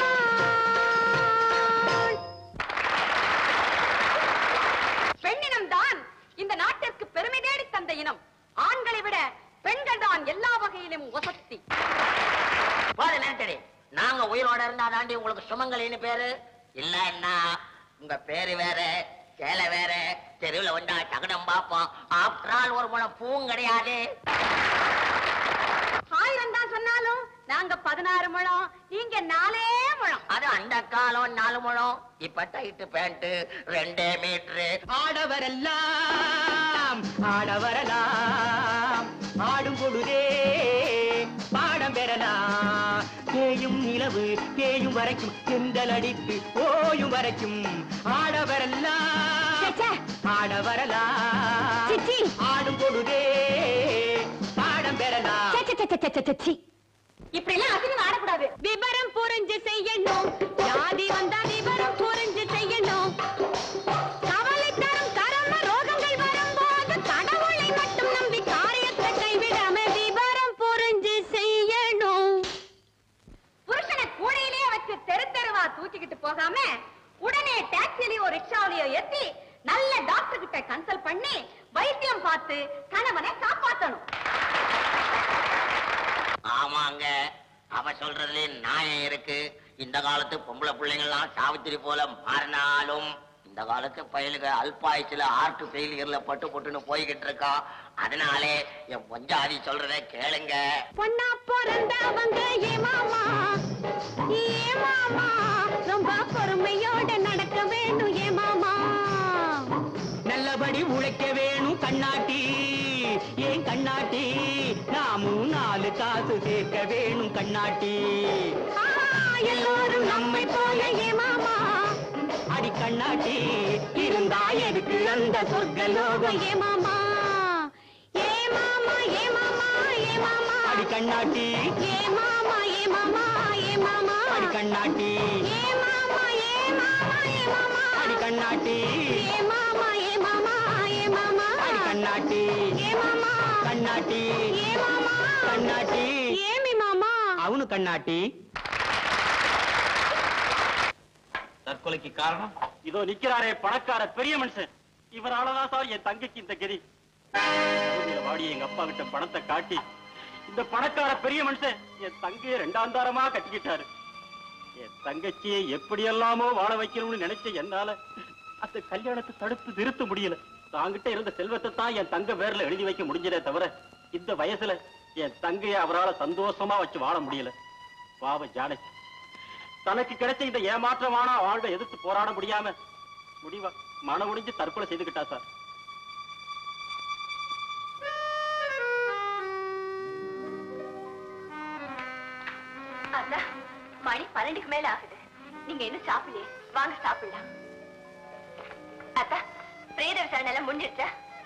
பெண்ணினம் தான் இந்த நாட்டிற்கு பெருமை தேடி தந்த இனம். ஆண்களை விட பெண்கள் தான் எல்லா வகையிலும் வசதி. போது நேரத்தடி, நாங்க உயிரோட இருந்தா தாண்டி உங்களுக்கு சுமங்கலின்னு பேரு. இல்லன்னா உங்க பேரு வேற சேலை வேற. தெருவில் வந்தா தகடம் பார்ப்போம். ஆஃப்டர் ஆல் ஒரு முளம் பூவும் கிடையாது. ஆயிரம் தான் சொன்னாலும் நாங்க பதினாறு முழம், நீங்க நாலே முழம். அது அந்த காலம் நாலு முழம். இப்ப டைட்டு பேண்ட் ரெண்டே மீட்டரு. ஆடவரெல்லாம் ஆடவரலாம் ஆடும் இரவு தேயும் வரைக்கும் செந்தல் அடித்து ஓயும் வரைக்கும் ஆடவரெல்லாம் ஆட வரலாம் ஆடும் பொழுதே பாடம் பெறலாம். இப்படி எல்லாம் அசிங்கம் ஆடக்கூடாது. விவரம் புரிஞ்சு செய்யணும். ஜாதி வந்தா விவரம் புரிஞ்சு செய்யணும். கவலை தரும் கர்ம ரோகங்கள் வரும்போது கடவுளை மட்டும் நம்பி காரியத்தை கைவிடாம விவரம் புரிஞ்சு செய்யணும். புருஷனை கூடையிலே வச்சு தெரு தெருவா தூக்கிக்கிட்டு போகாம உடனே டாக்ஸிலயோ ரிக்ஷாவிலயோ ஏத்தி நல்ல டாக்டர் கிட்ட கன்சல்ட் பண்ணி வைத்தியம் பார்த்து கணவனை காப்பாற்றணும். ஆமாங்க, அவ சொல்றதுல நியாயம் இருக்கு. இந்த காலத்து பொம்பளை பிள்ளைங்கள்லாம் சாவித்திரி போல மாறினாலும் இந்த காலத்து பயலுக அல்பாயுசுல ஹார்ட் ஃபெயிலியர்ல பட்டு போட்டுன்னு போய்கிட்டு இருக்கா. அதனாலே என் பொஞ்சாதி சொல்றத கேளுங்க. பொண்ணா பிறந்தவங்க ஏ மாமா ஏ மாமா ரொம்ப பொறுமையோட நடக்க வேணும் ஏ மாமா. நல்லபடி உழைக்க வேணும் கண்ணாட்டி ஏன் கண்ணாட்டி நாமும் நாலு காசு சேர்க்க வேணும் கண்ணாட்டி. எல்லோரும் நம்மை போல ஏ மாமா அடி கண்ணாட்டி இருந்தா எதுக்கு அந்த சொர்க்க லோகம் ஏ மாமா ஏ மாமா ஏ மாமா ஏ மாமா அடி கண்ணாட்டி ஏ மாமா ஏ மாமா ஏ மாமா அடி கண்ணாட்டி ஏ மாமா ஏ மாமா ஏ மாமா அடி கண்ணாட்டி ஏ மாமா ஏ மாமா ஏ மாமா அடி கண்ணாட்டி ஏ மாமா கண்ணாட்டி ஏ மாமா கண்ணாட்டி ஏமி மாமா அவனு கண்ணாட்டி. தற்கொலைக்கு காரணம் இதோ நிக்கிறாரே பணக்கார பெரிய மனுஷன். இவராலதான் சார் என் தங்கைக்கு இந்த கதி. வாடி எங்க அப்பா கிட்ட பணத்தை காட்டி இந்த பணக்கார பெரிய மனுஷன் என் தங்கையை ரெண்டாந்தாரமா கட்டிக்கிட்டாரு. என் தங்கச்சியை எப்படியெல்லாமோ வாழ வைக்கணும்னு நினைச்ச என்னால அந்த கல்யாணத்தை தடுத்து நிறுத்த முடியல. தாங்கிட்ட இருந்த செல்வத்தை தான் என் தங்க பேர்ல எழுதி வைக்க முடிஞ்சதே தவிர இந்த வயசுல என் தங்கையை அவரால் சந்தோஷமா வச்சு வாழ முடியல. பாவ ஜானகி தனக்கு கிடைச்ச இந்த ஏமாற்றமான வாழ்வை எதிர்த்து போராட முடியாம முடிவா மன முடிஞ்சு தற்கொலை செய்துகிட்டா சார். அண்ணா மணி பன்னெண்டுக்கு மேல ஆகுது. நீங்க இன்னும் சாப்பிடலையே, வாங்க சாப்பிடலாம். அத்தா பிரேத விசாரணை எல்லாம் முடிஞ்சிருச்சா?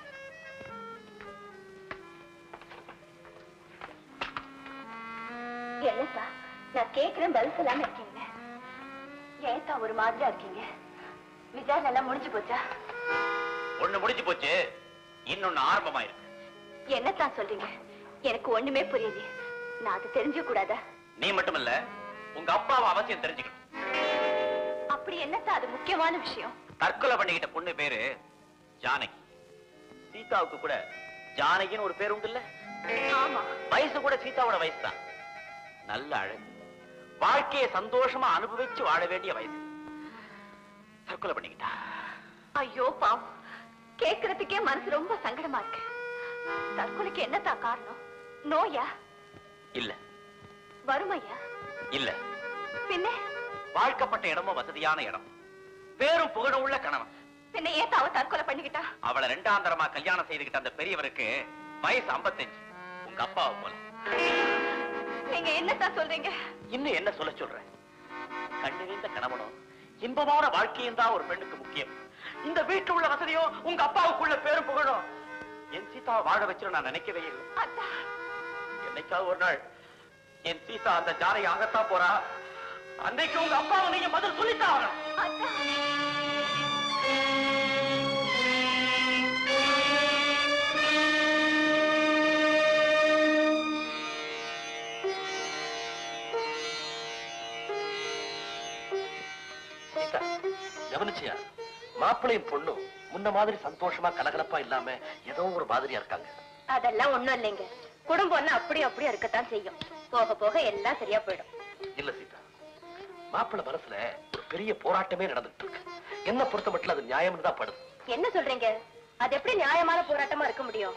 என்னத்தா நான் கேட்கிறேன் பதில் சொல்லாம இருக்கீங்க. ஏத்தா ஒரு மாதிரியா இருக்கீங்க? விசாரணை எல்லாம் முடிஞ்சு போச்சா? ஒண்ணு முடிஞ்சு போச்சு, இன்னொன்னு ஆரம்பமா இருக்கு. என்னத்தான் சொல்றீங்க? எனக்கு ஒண்ணுமே புரியலையே. நான் அது தெரிஞ்ச கூடாதா? நீ மட்டும் இல்ல, உங்க அப்பாவை அவசியம் தெரிஞ்சுக்கணும். அப்படி என்னத்தான் அது முக்கியமான விஷயம்? தற்கொலை பண்ணிக்கிட்ட பொண்ணு பேரு ஜானகி. சீதாவுக்கு கூட ஜானகின்னு ஒரு பேர் உண்டு இல்ல? ஆமா. வயசு கூட சீதாவோட வயசு தான். நல்ல அழகு, வாழ்க்கையை சந்தோஷமா அனுபவிச்சு வாழ வேண்டிய வயசு. தற்கொலை பண்ணிக்கிட்டா. ஐயோ பாவம், கேட்கறதுக்கே மனசு ரொம்ப சங்கடமா இருக்கு. தற்கொலைக்கு என்னத்தான் காரணம்? நோயா? இல்ல. வறுமையா? இல்ல. பின்ன வாழ்க்கப்பட்ட இடமும் வசதியான இடம், பேரும் புகழும் உள்ள கணவன். பின்ன ஏன் அவ தற்கொலை பண்ணிக்கிட்டா? அவளை ரெண்டாம் தரமா கல்யாணம் செய்துகிட்ட அந்த பெரியவருக்கு வயசு ஐம்பத்தஞ்சு, உங்க அப்பாவை போல. நீங்க என்னத்தான் சொல்றீங்க? இன்னும் என்ன சொல்ல சொல்றேன்? கண்ணு நீந்த கணவனும் இன்பமான வாழ்க்கையும் தான் ஒரு பெண்ணுக்கு முக்கியம். இந்த வீட்டுல உள்ள வசதியும் உங்க அப்பாவுக்குள்ள பேரும் புகழும் என் சீதாவை வாழ வச்சிடும் நான் நினைக்கவே இல்லை. என்னைக்காவது ஒரு நாள் என் சீதா அந்த ஜானை ஆகத்தான் போறா. அன்னைக்கு உங்க அப்பாவை நீங்க பதில் சொல்லித்தான் ஆகணும். கவனிச்சியா? மாப்பிள்ளையும் பொண்ணும் முன்ன மாதிரி சந்தோஷமா கலகலப்பா இல்லாம ஏதோ ஒரு மாதிரியா இருக்காங்க. அதெல்லாம் ஒண்ணும் இல்லைங்க. குடும்பம்னா அப்படி அப்படியே இருக்கத்தான் செய்யும். போக போக எல்லாம் சரியா போயிடும். இல்ல சீதா, மாப்பிள்ளை மனசுல ஒரு பெரிய போராட்டமே நடந்துட்டு இருக்கு. என்ன பொறுத்த மட்டும் அது நியாயம்னு தான் படுது. என்ன சொல்றீங்க? அது எப்படி நியாயமான போராட்டமா இருக்க முடியும்?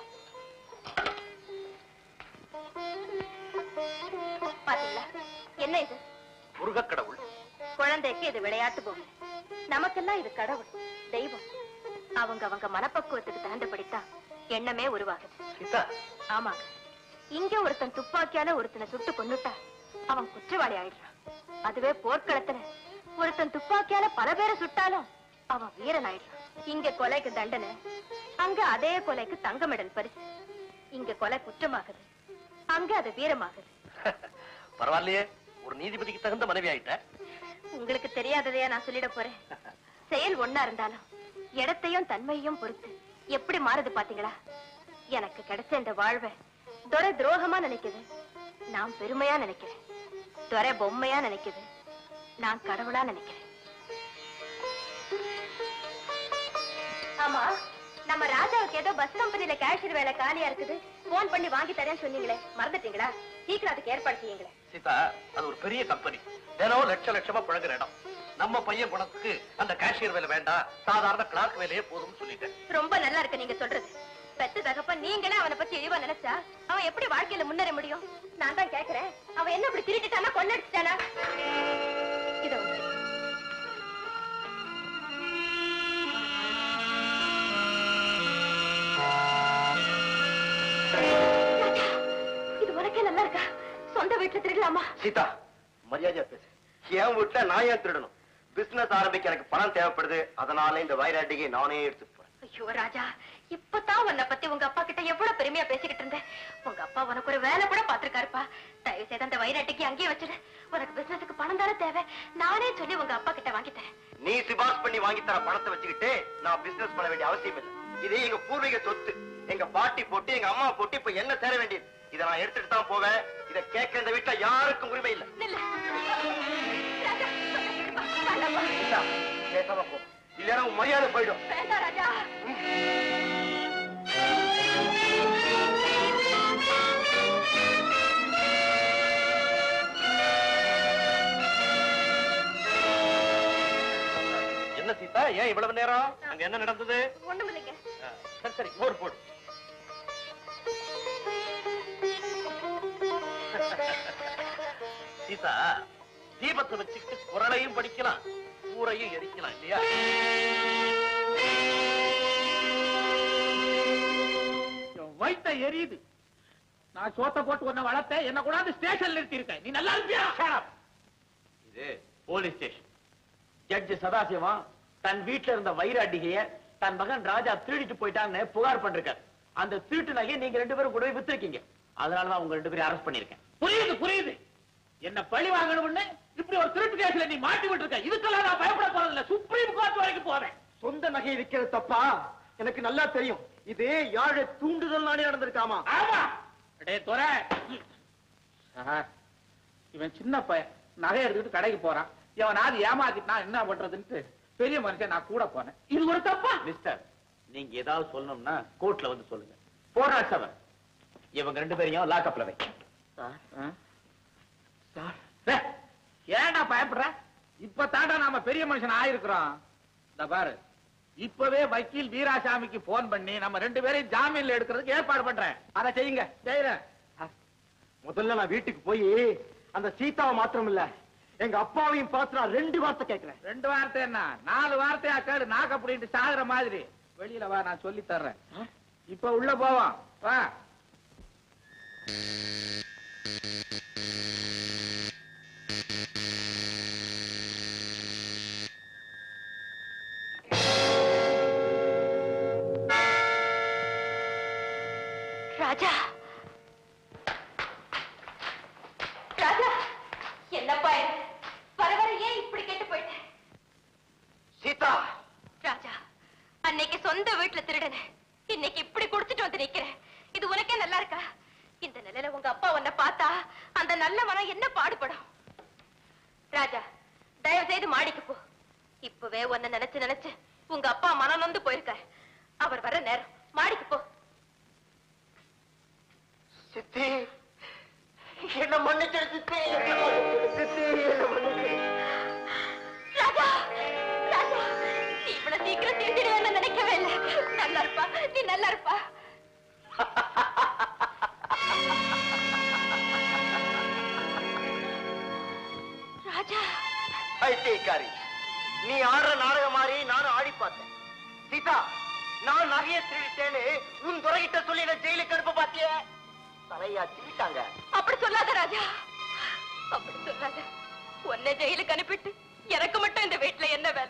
பாத்தீங்களா என்ன இது? முருக கடவுள். குழந்தைக்கு இது விளையாட்டு பொம்மை, நமக்கெல்லாம் இது கடவுள், தெய்வம். அவங்க அவங்க மனப்பக்குவத்துக்கு தகுந்தபடித்தான் எண்ணமே உருவாகுது. ஆமாங்க. இங்க ஒருத்தன் துப்பாக்கியால ஒருத்தனை சுட்டு கொன்னுட்டா அவன் குற்றவாளி ஆயிடுறான். அதுவே போர்க்களத்துல ஒருத்தன் துப்பாக்கியால பல பேரை சுட்டாலும் அவன் வீரன் ஆயிடும். இங்க கொலைக்கு தண்டனை, அங்க அதே கொலைக்கு தங்க மெடல் பரிசு. இங்க கொலை குற்றமாகுது, அங்க அது வீரமாகுது. பரவாயில்லையே, ஒரு நீதிபதிக்கு தகுந்த மனைவி ஆயிட்ட. உங்களுக்கு தெரியாததையா நான் சொல்லிட போறேன். செயல் ஒன்னா இருந்தாலும் இடத்தையும் தன்மையையும் பொறுத்து எப்படி மாறுது பாத்தீங்களா? எனக்கு கிடைச்ச இந்த வாழ்வை துரை துரோகமா நினைக்குது, நான் பெருமையா நினைக்கிறேன். துரை பொம்மையா நினைக்குது, நான் கடவுளா நினைக்கிறேன். ஆமா, நம்ம ராஜாவுக்கு ஏதோ பஸ் கம்பெனில கேஷியர் வேலை காலியா இருக்குது, போன் பண்ணி வாங்கி தரேன்னு சொன்னீங்களே, மறந்துட்டீங்களா? சீக்கிரம் அதுக்கு ஏற்பாடு செய்யுங்களே. சீதா, அது ஒரு பெரிய கம்பெனி, தினம் லட்ச லட்சமா பழகுற இடம். நம்ம பையன் குணத்துக்கு அந்த கேஷியர் வேலை வேண்டாம், சாதாரண கிளார்க் வேலையே போதும்னு சொல்லிட்டேன். ரொம்ப நல்லா இருக்கு நீங்க சொல்றது. பெத்த தகப்ப நீங்களே அவனை பத்தி இழிவா நினைச்சா அவன் எப்படி வாழ்க்கையில முன்னேற முடியும்? நான் தான் கேக்குறேன், அவன் என்ன இப்படி திருட்டுட்டானா, கொள்ளடிச்சிட்டானா? இதோ இது உனக்கே நல்லா இருக்கா? சொந்த வீட்டுல திருடலாமா? சீதா, மரியாதையா பேசு. என் வீட்டுல நான் ஏன் திருடணும்? பிசினஸ் ஆரம்பிக்க எனக்கு பணம் தேவைப்படுது, அதனால இந்த வைராட்டியை நானே எடுத்து. ஐயோ ராஜா, இப்பதான் உன்னை பத்தி உங்க அப்பா கிட்ட எவ்வளவு பெருமையா பேசிக்கிட்டு இருந்தேன். உங்க அப்பா உனக்கு ஒரு வேலை கூட பாத்துருக்காருப்பா. தயவு செய்து அந்த வைராட்டிக்கு அங்கேயே வச்சிரு. உனக்கு பிசினஸுக்கு பணம் தானே தேவை, நானே சொல்லி உங்க அப்பா கிட்ட வாங்கிட்டேன். நீ சிபாஸ் பண்ணி வாங்கி தர பணத்தை வச்சுக்கிட்டு நான் பிசினஸ் பண்ண வேண்டிய அவசியம் இல்லை. இது எங்க பூர்வீக சொத்து, எங்க பாட்டி போட்டு எங்க அம்மா போட்டு இப்ப என்ன சேர வேண்டியது. இதை நான் எடுத்துட்டு தான் போவேன். இதை கேட்க இந்த வீட்டுல யாருக்கும் உரிமை இல்லை. பேசாம போ, இல்லைன்னா உன் மரியாதை போயிடும். வேண்டாம் ராஜா. என்ன சீதா, ஏன் இவ்வளவு நேரம்? அங்க என்ன நடந்தது? ஒண்ணும் இல்லைங்க. சரி சரி, மோர் போடு. சீதா, தீபத்தை வச்சுக்கிட்டு குரலையும் படிக்கலாம், ஊரையும் எரிக்கலாம் இல்லையா? வயித்த எரியுது. நான் சோத்த போட்டு ஒன்ன வளர்த்த, என்ன கூட ஸ்டேஷன்ல நிறுத்தி இருக்க. நீ நல்லா இருப்பியா? இது போலீஸ் ஸ்டேஷன். ஜட்ஜ் சதாசிவம் தன் வீட்டுல இருந்த வைராட்டிகைய தன் மகன் ராஜா திருடிட்டு போயிட்டான்னு புகார் பண்றார். அந்த திருட்டு நகையை நீங்க ரெண்டு பேரும் கூட வித்திருக்கீங்க. அதனாலதான் உங்க ரெண்டு பேரும் அரெஸ்ட் பண்ணிருக்கேன். புரியுது புரியுது. என்ன பழி வாங்கணும்னு இப்படி ஒரு திருட்டு கேஸ்ல நீ மாட்டி விட்டுருக்க. இதுக்கெல்லாம் நான் பயப்பட போறதில்ல. சுப்ரீம் கோர்ட் வரைக்கும் போவேன். சொந்த நகையை விற்கிறது தப்பா? எனக்கு நல்லா தெரியும். இது யாழை தூண்டுதல் நானே நடந்திருக்காமா? ஆமா. அடே துரை, இவன் சின்ன பையன் நகை எடுத்துட்டு கடைக்கு போறான். இவனாவது ஏமாத்திட்டு என்ன பண்றதுன்னு பெரிய மனுஷன் நான் கூட போனேன். இது ஒரு தப்பா? மிஸ்டர், நீங்க ஏதாவது சொல்லணும்னா கோர்ட்ல வந்து சொல்லுங்க. போரா செவன், இவங்க ரெண்டு பேரையும் லாக்அப்ல வை. ஏன்டா பயப்படுற? இப்ப தாண்டா நாம பெரிய மனுஷன் ஆயிருக்கிறோம். இந்த பாரு, இப்பவே வக்கீல் வீராசாமிக்கு போன் பண்ணி நம்ம ரெண்டு பேரையும் ஜாமீன்ல எடுக்கிறதுக்கு ஏற்பாடு பண்றேன். அதை செய்யுங்க. செய்யறேன். முதல்ல நான் வீட்டுக்கு போய் அந்த சீதாவை மாத்திரம் இல்ல, எங்க அப்பாவையும் பார்த்து நான் ரெண்டு வார்த்தை கேட்கிறேன். ரெண்டு வார்த்தை என்ன, நாலு வார்த்தையா கேடு. நாக்கு அப்படின்ட்டு சாகுற மாதிரி. வெளியில வா, நான் சொல்லி தர்றேன். இப்ப உள்ள போவோம். வா. ராஜா, ராஜா, என்னப்பா வர வர ஏன் இப்படி கேட்டு போயிட்டேன்? சீதா, ராஜா, அன்னைக்கு சொந்த வீட்டுல திருடன, இன்னைக்கு இப்படி குடிச்சிட்டு வந்து நிக்கிறேன். இது உனக்கே நல்லா இருக்கா? இந்த நிலையில உங்க அப்பா உன்னை பார்த்தா அந்த நல்ல மனம் என்ன பாடுபடும்? ராஜா, தயவு செய்து மாடிக்கு போ. இப்பவே உன்னை நினைச்சு நினைச்சு உங்க அப்பா மனம் நொந்து போயிருக்க. அவர் வர நேரம், மாடிக்கு போ. சித்தி, என்ன மன்னிச்சிரு சித்தி. சித்தி, என்ன மன்னிச்சிரு. ராஜா, ராஜா, நீ இவ்வளவு சீக்கிரம் திருந்திடுவேன்னு நினைக்கவே இல்லை. நல்லா இருப்பா, நீ நல்லா இருப்பா. ராஜா, ஐத்தியக்காரி, நீ ஆடுற நாடகம் மாதிரி நானும் ஆடி பார்த்தேன். சீதா, நான் நகையை திருட்டேன்னு உன் துறைகிட்ட சொல்லி என்ன ஜெயிலுக்கு அனுப்ப பாத்திய? தலையா திருட்டாங்க. அப்படி சொல்லாத ராஜா, அப்படி சொல்லாத. உன்னை ஜெயிலுக்கு அனுப்பிட்டு எனக்கு மட்டும் இந்த வீட்டுல என்ன வேலை?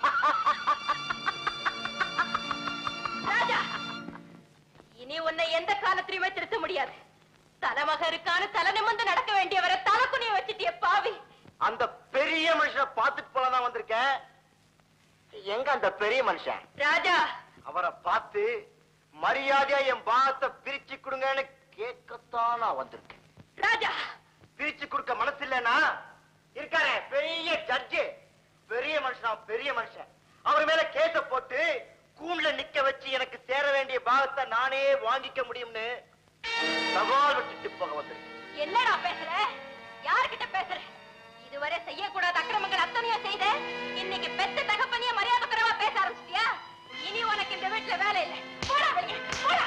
ராஜா, இனி உன்னை எந்த காலத்திலுமே திருத்த முடியாது. தலைமகருக்கான தலை நிமிர்ந்து நடக்க வேண்டியவரை தலைக்குனிய வச்சுட்டிய பாவி. அந்த பெரிய மனுஷனை பார்த்துட்டு போலதான் வந்திருக்கேன். எங்க அந்த பெரிய மனுஷன்? ராஜா, அவரை பார்த்து மரியாதையா என் பாகத்தை பிரிச்சு கொடுங்கன்னு கேட்கத்தான் நான் வந்திருக்கேன். ராஜா, பிரிச்சு கொடுக்க மனசு இல்லைன்னா இருக்காரு பெரிய ஜட்ஜு, பெரிய மனுஷனா பெரிய மனுஷன். அவர் மேல கேச போட்டு கூண்ல நிக்க வச்சு எனக்கு சேர வேண்டிய பாகத்தை நானே வாங்கிக்க முடியும்னு சவால் விட்டுட்டு போக வந்திருக்கேன். என்னடா பேசுற? யார்கிட்ட பேசுற? இதுவரை செய்யக்கூடாத அக்கிரமங்கள் அத்தனையும் செய்த இன்னைக்கு பெத்த தகப்பனிய மரியாதை குறைவா பேச ஆரம்பிச்சிட்டியா? இனி உனக்கு இந்த வீட்டுல வேலை இல்லை. போடா வெளியே, போடா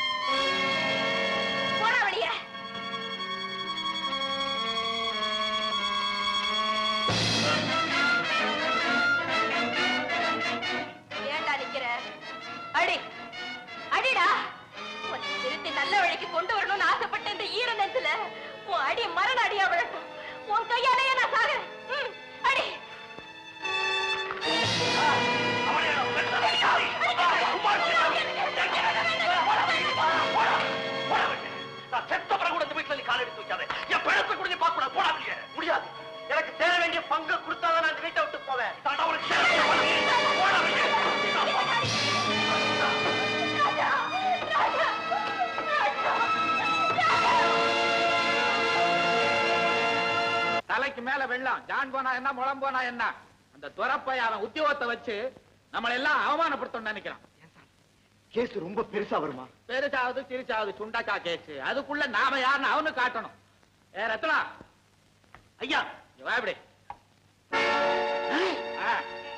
போடா வெளியே. ஏண்டா நிக்கிற? அடி அடிடா. உன்னை திருத்தி நல்ல வழிக்கு கொண்டு வரணும்னு ஆசைப்பட்ட இந்த ஈர நெஞ்சில உன் அடி மரண அடியா விழட்டும். உன் கையாலேயே நான் சாகுறேன். ம், அடி. முடியாது. எனக்கு சேர வேண்டிய பங்கு கொடுத்தாதான் நான் வீட்டை விட்டு போவேன். தலைக்கு மேல வெள்ளம், ஜான் போனா என்ன முளம் போனா என்ன? அந்த துறப்பைய அவன் உத்தியோகத்தை வச்சு நம்மள எல்லாம் அவமானப்படுத்தணும்னு நினைக்கிறான். கேஸ் ரொம்ப பெருசா வருமா? பெருசாவது சிரிச்சாவது சுண்டக்கா கேஸ். அதுக்குள்ள நாம யாருன்னு அவனு காட்டணும். ஏ ரத்னா, ஐயா வா இப்படி. ஆ.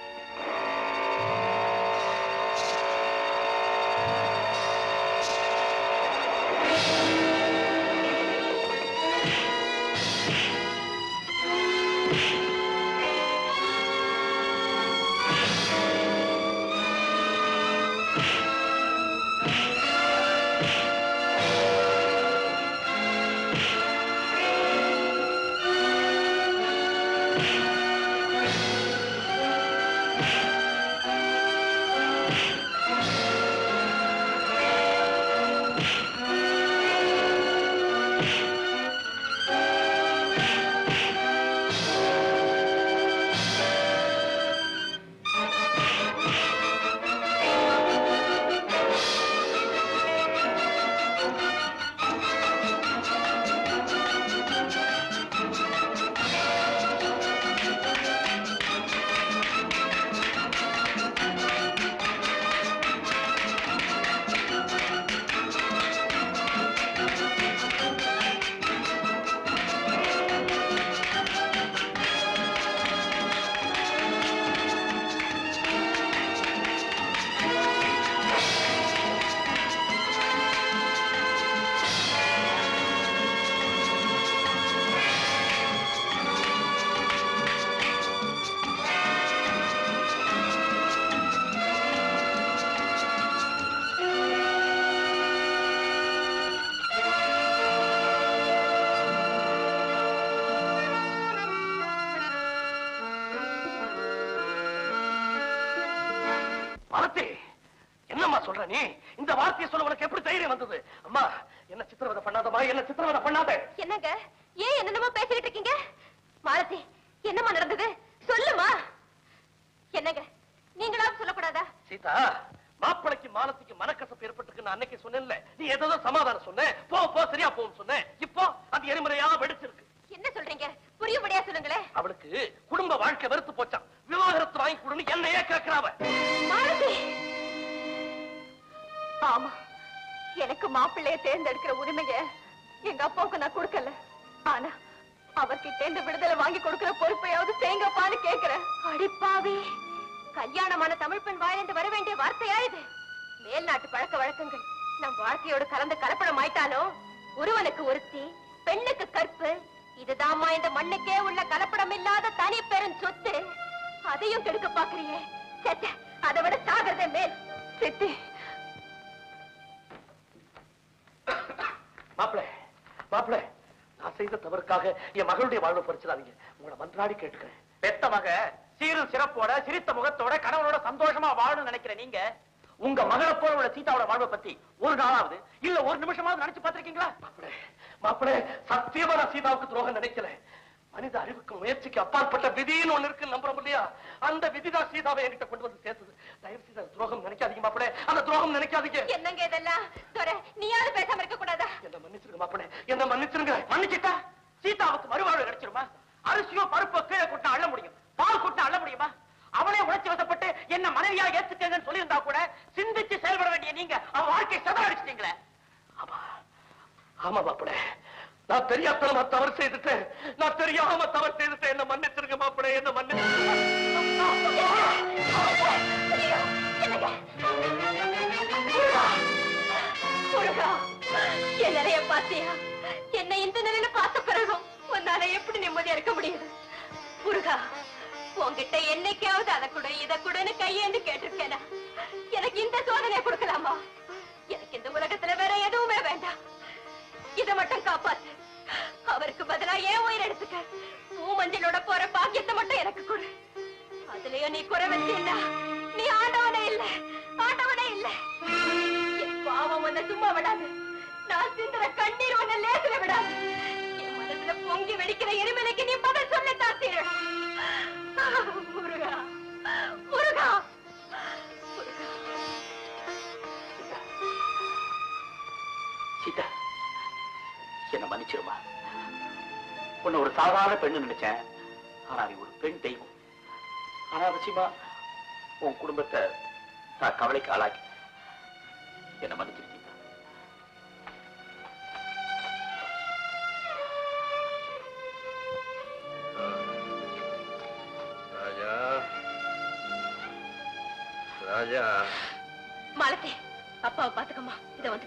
என்னம்மா சொல்ற நீ? இந்த வார்த்தையை சொல்ல உனக்கு எப்படி தைரியம் வந்தது? அம்மா, என்ன சித்திரவதை பண்ணாதம்மா, என்ன சித்திரவதை பண்ணாத. என்னங்க ஏன் என்னென்னமோ பேசிட்டு இருக்கீங்க? மாலதி, என்னம்மா நடந்தது சொல்லுமா. என்னங்க நீங்களாவது சொல்லக்கூடாதா? சீதா, மாப்பிளைக்கு மாலத்திக்கு மனக்கசப்பு ஏற்பட்டுக்கு நான் அன்னைக்கு சொன்னேன்ல, நீ ஏதோ சமாதானம் சொன்ன, போ போ சரியா போன்னு சொன்னேன். இப்போ அது எரிமுறையா வெடிச்சிருக்கு. என்ன சொல்றீங்க? புரியும்படியா சொல்லுங்களேன். அவளுக்கு குடும்ப வாழ்க்கை வெறுத்து போச்சான். விவாகரத்து வாங்கி கொடுன்னு என்னையே கேட்கிறாவ. மாலதி, ஆமா, எனக்கு மாப்பிள்ளைய தேர்ந்தெடுக்கிற உரிமைய எங்க அப்பாவுக்கு நான் கொடுக்கல. ஆனா அவர்கிட்ட இந்த விடுதலை வாங்கி கொடுக்கிற பொறுப்பையாவது தேங்கப்பான்னு கேட்கிறேன். அடிப்பாவி, கல்யாணமான தமிழ் பெண் வாயிலிருந்து வர வேண்டிய வார்த்தையா இது? மேல்நாட்டு பழக்க வழக்கங்கள் நம் வாழ்க்கையோடு கலந்து கலப்படம் ஆயிட்டாலும் ஒருவனுக்கு ஒருத்தி, பெண்ணுக்கு கற்பு, இதுதாம்மா இந்த மண்ணுக்கே உள்ள கலப்படம் இல்லாத தனி பெரும் சொத்து. அதையும் கெடுக்க பாக்குறியே. சேச்சே, அதை விட சாகிறதே மேல். சித்தி, மாப்பிள மாப்பிள நான் செய்த தவறுக்காக என் மகளுடைய வாழ்வை பறிச்சிடாதீங்க. உங்களை மன்றாடி கேட்டுக்கிறேன். பெத்த மக சீரும் சிறப்போட சிரித்த முகத்தோட கணவனோட சந்தோஷமா வாழணும்னு நினைக்கிற நீங்க உங்க மகளை போல உள்ள சீதாவோட வாழ்வை பத்தி ஒரு நாளாவது இல்ல ஒரு நிமிஷமாவது நினைச்சு பார்த்திருக்கீங்களா? மாப்பிளே மாப்பிளே சத்தியமா நான் சீதாவுக்கு துரோகம் நினைக்கல. மனித அறிவுக்கு முயற்சிக்கு அப்பாற்பட்ட விதின்னு ஒண்ணு இருக்கு நம்புறோம் இல்லையா? அந்த விதிதான் சீதாவை என்கிட்ட கொண்டு வந்து சேர்த்தது. தயவு செய்து துரோகம் நினைக்காதீங்க மாப்பிளே, அந்த துரோகம் நினைக்காதீங்க. என்னங்க இதெல்லாம்? நீயாவது பேசாம இருக்க கூடாதா? என்ன மன்னிச்சிருங்க மாப்பிளே, என்ன மன்னிச்சிருங்க. மன்னிச்சிட்டா சீதாவுக்கு மறுவாழ்வு கிடைச்சிருமா? அரிசியோ பருப்போ கீழே கொட்டா அள்ள முடியும், பால் கொட்டா அள்ள முடியுமா? அவனே உழைச்சி வசப்பட்டு என்ன மனைவியா ஏத்துக்கங்கன்னு சொல்லியிருந்தா கூட சிந்திச்சு செயல்பட வேண்டிய நீங்க அவன் வாழ்க்கையை சதம் அடிச்சிட்டீங்களே. ஆமா ஆமா மாப்பிளே, நான் தெரியாதனமா தவறு செய்துட்டேன். நான் தெரியாம தவறு செய்துட்டேன். என்ன மன்னிச்சிருங்க மாப்பிளே, என்ன மன்னிச்சிருங்க. என் நிறைய பாத்தியா? என்னை இந்த நிலையில பார்த்த பிறகும் உன்னால எப்படி நிம்மதியா இருக்க முடியுது? முருகா, உன்கிட்ட என்னைக்காவது அதை கூட இதை கூடன்னு கையேந்து கேட்டிருக்கேனா? எனக்கு இந்த சோதனையை கொடுக்கலாமா? எனக்கு இந்த உலகத்துல வேற எதுவுமே வேண்டாம். இதை மட்டும் காப்பாத்து. அவருக்கு பதிலா ஏன் உயிர் எடுத்துக்க. பூ மஞ்சளோட போற பாக்கியத்தை மட்டும் எனக்கு கொடு. அதுலயும் நீ குறை வச்சீன்னா நீ ஆண்டவனே இல்ல, ஆண்டவனே இல்ல. என் பாவம் உன்னை சும்மா விடாது. நான் சிந்துற கண்ணீர் உன்னை லேசில விடாது. என் மனசுல பொங்கி வெடிக்கிற எரிமலைக்கு நீ பதில் சொல்ல தாத்தீரு. முருகா முருகா சீதா, என்ன மன்னிச்சிருமா. உன்னை ஒரு சாதாரண பெண்ணு நினைச்சேன். ஆனா நீ ஒரு பெண் தெய்வம். ஆனா அவசியமா உன் குடும்பத்தை நான் கவலைக்கு ஆளாக்கி என்ன மன்னிச்சிருக்கீங்க. ராஜா ராஜா மாலத்தி, அப்பாவை பாத்துக்கம்மா. இத வந்து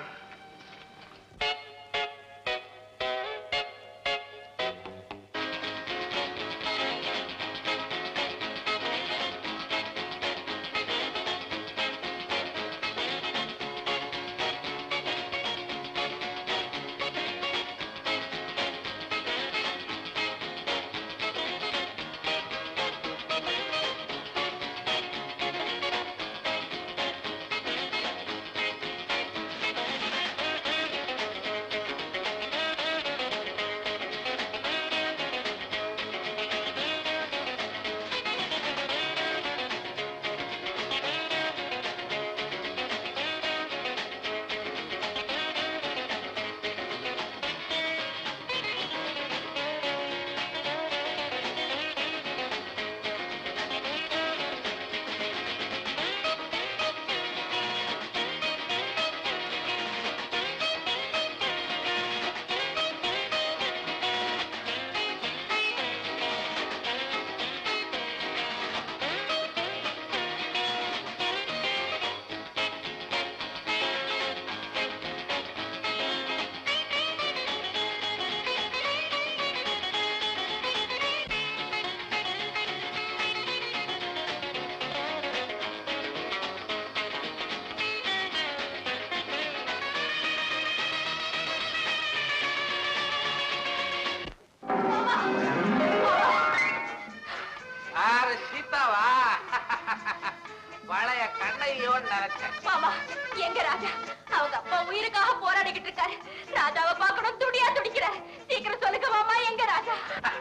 மாமா, எங்க ராஜா? அவங்க அப்பா உயிருக்காக போராடிக்கிட்டு இருக்காரு. ராஜாவை பார்க்கணும் துடியா துடிக்கிறார். சீக்கிரம் சொல்லுங்க மாமா, எங்க ராஜா?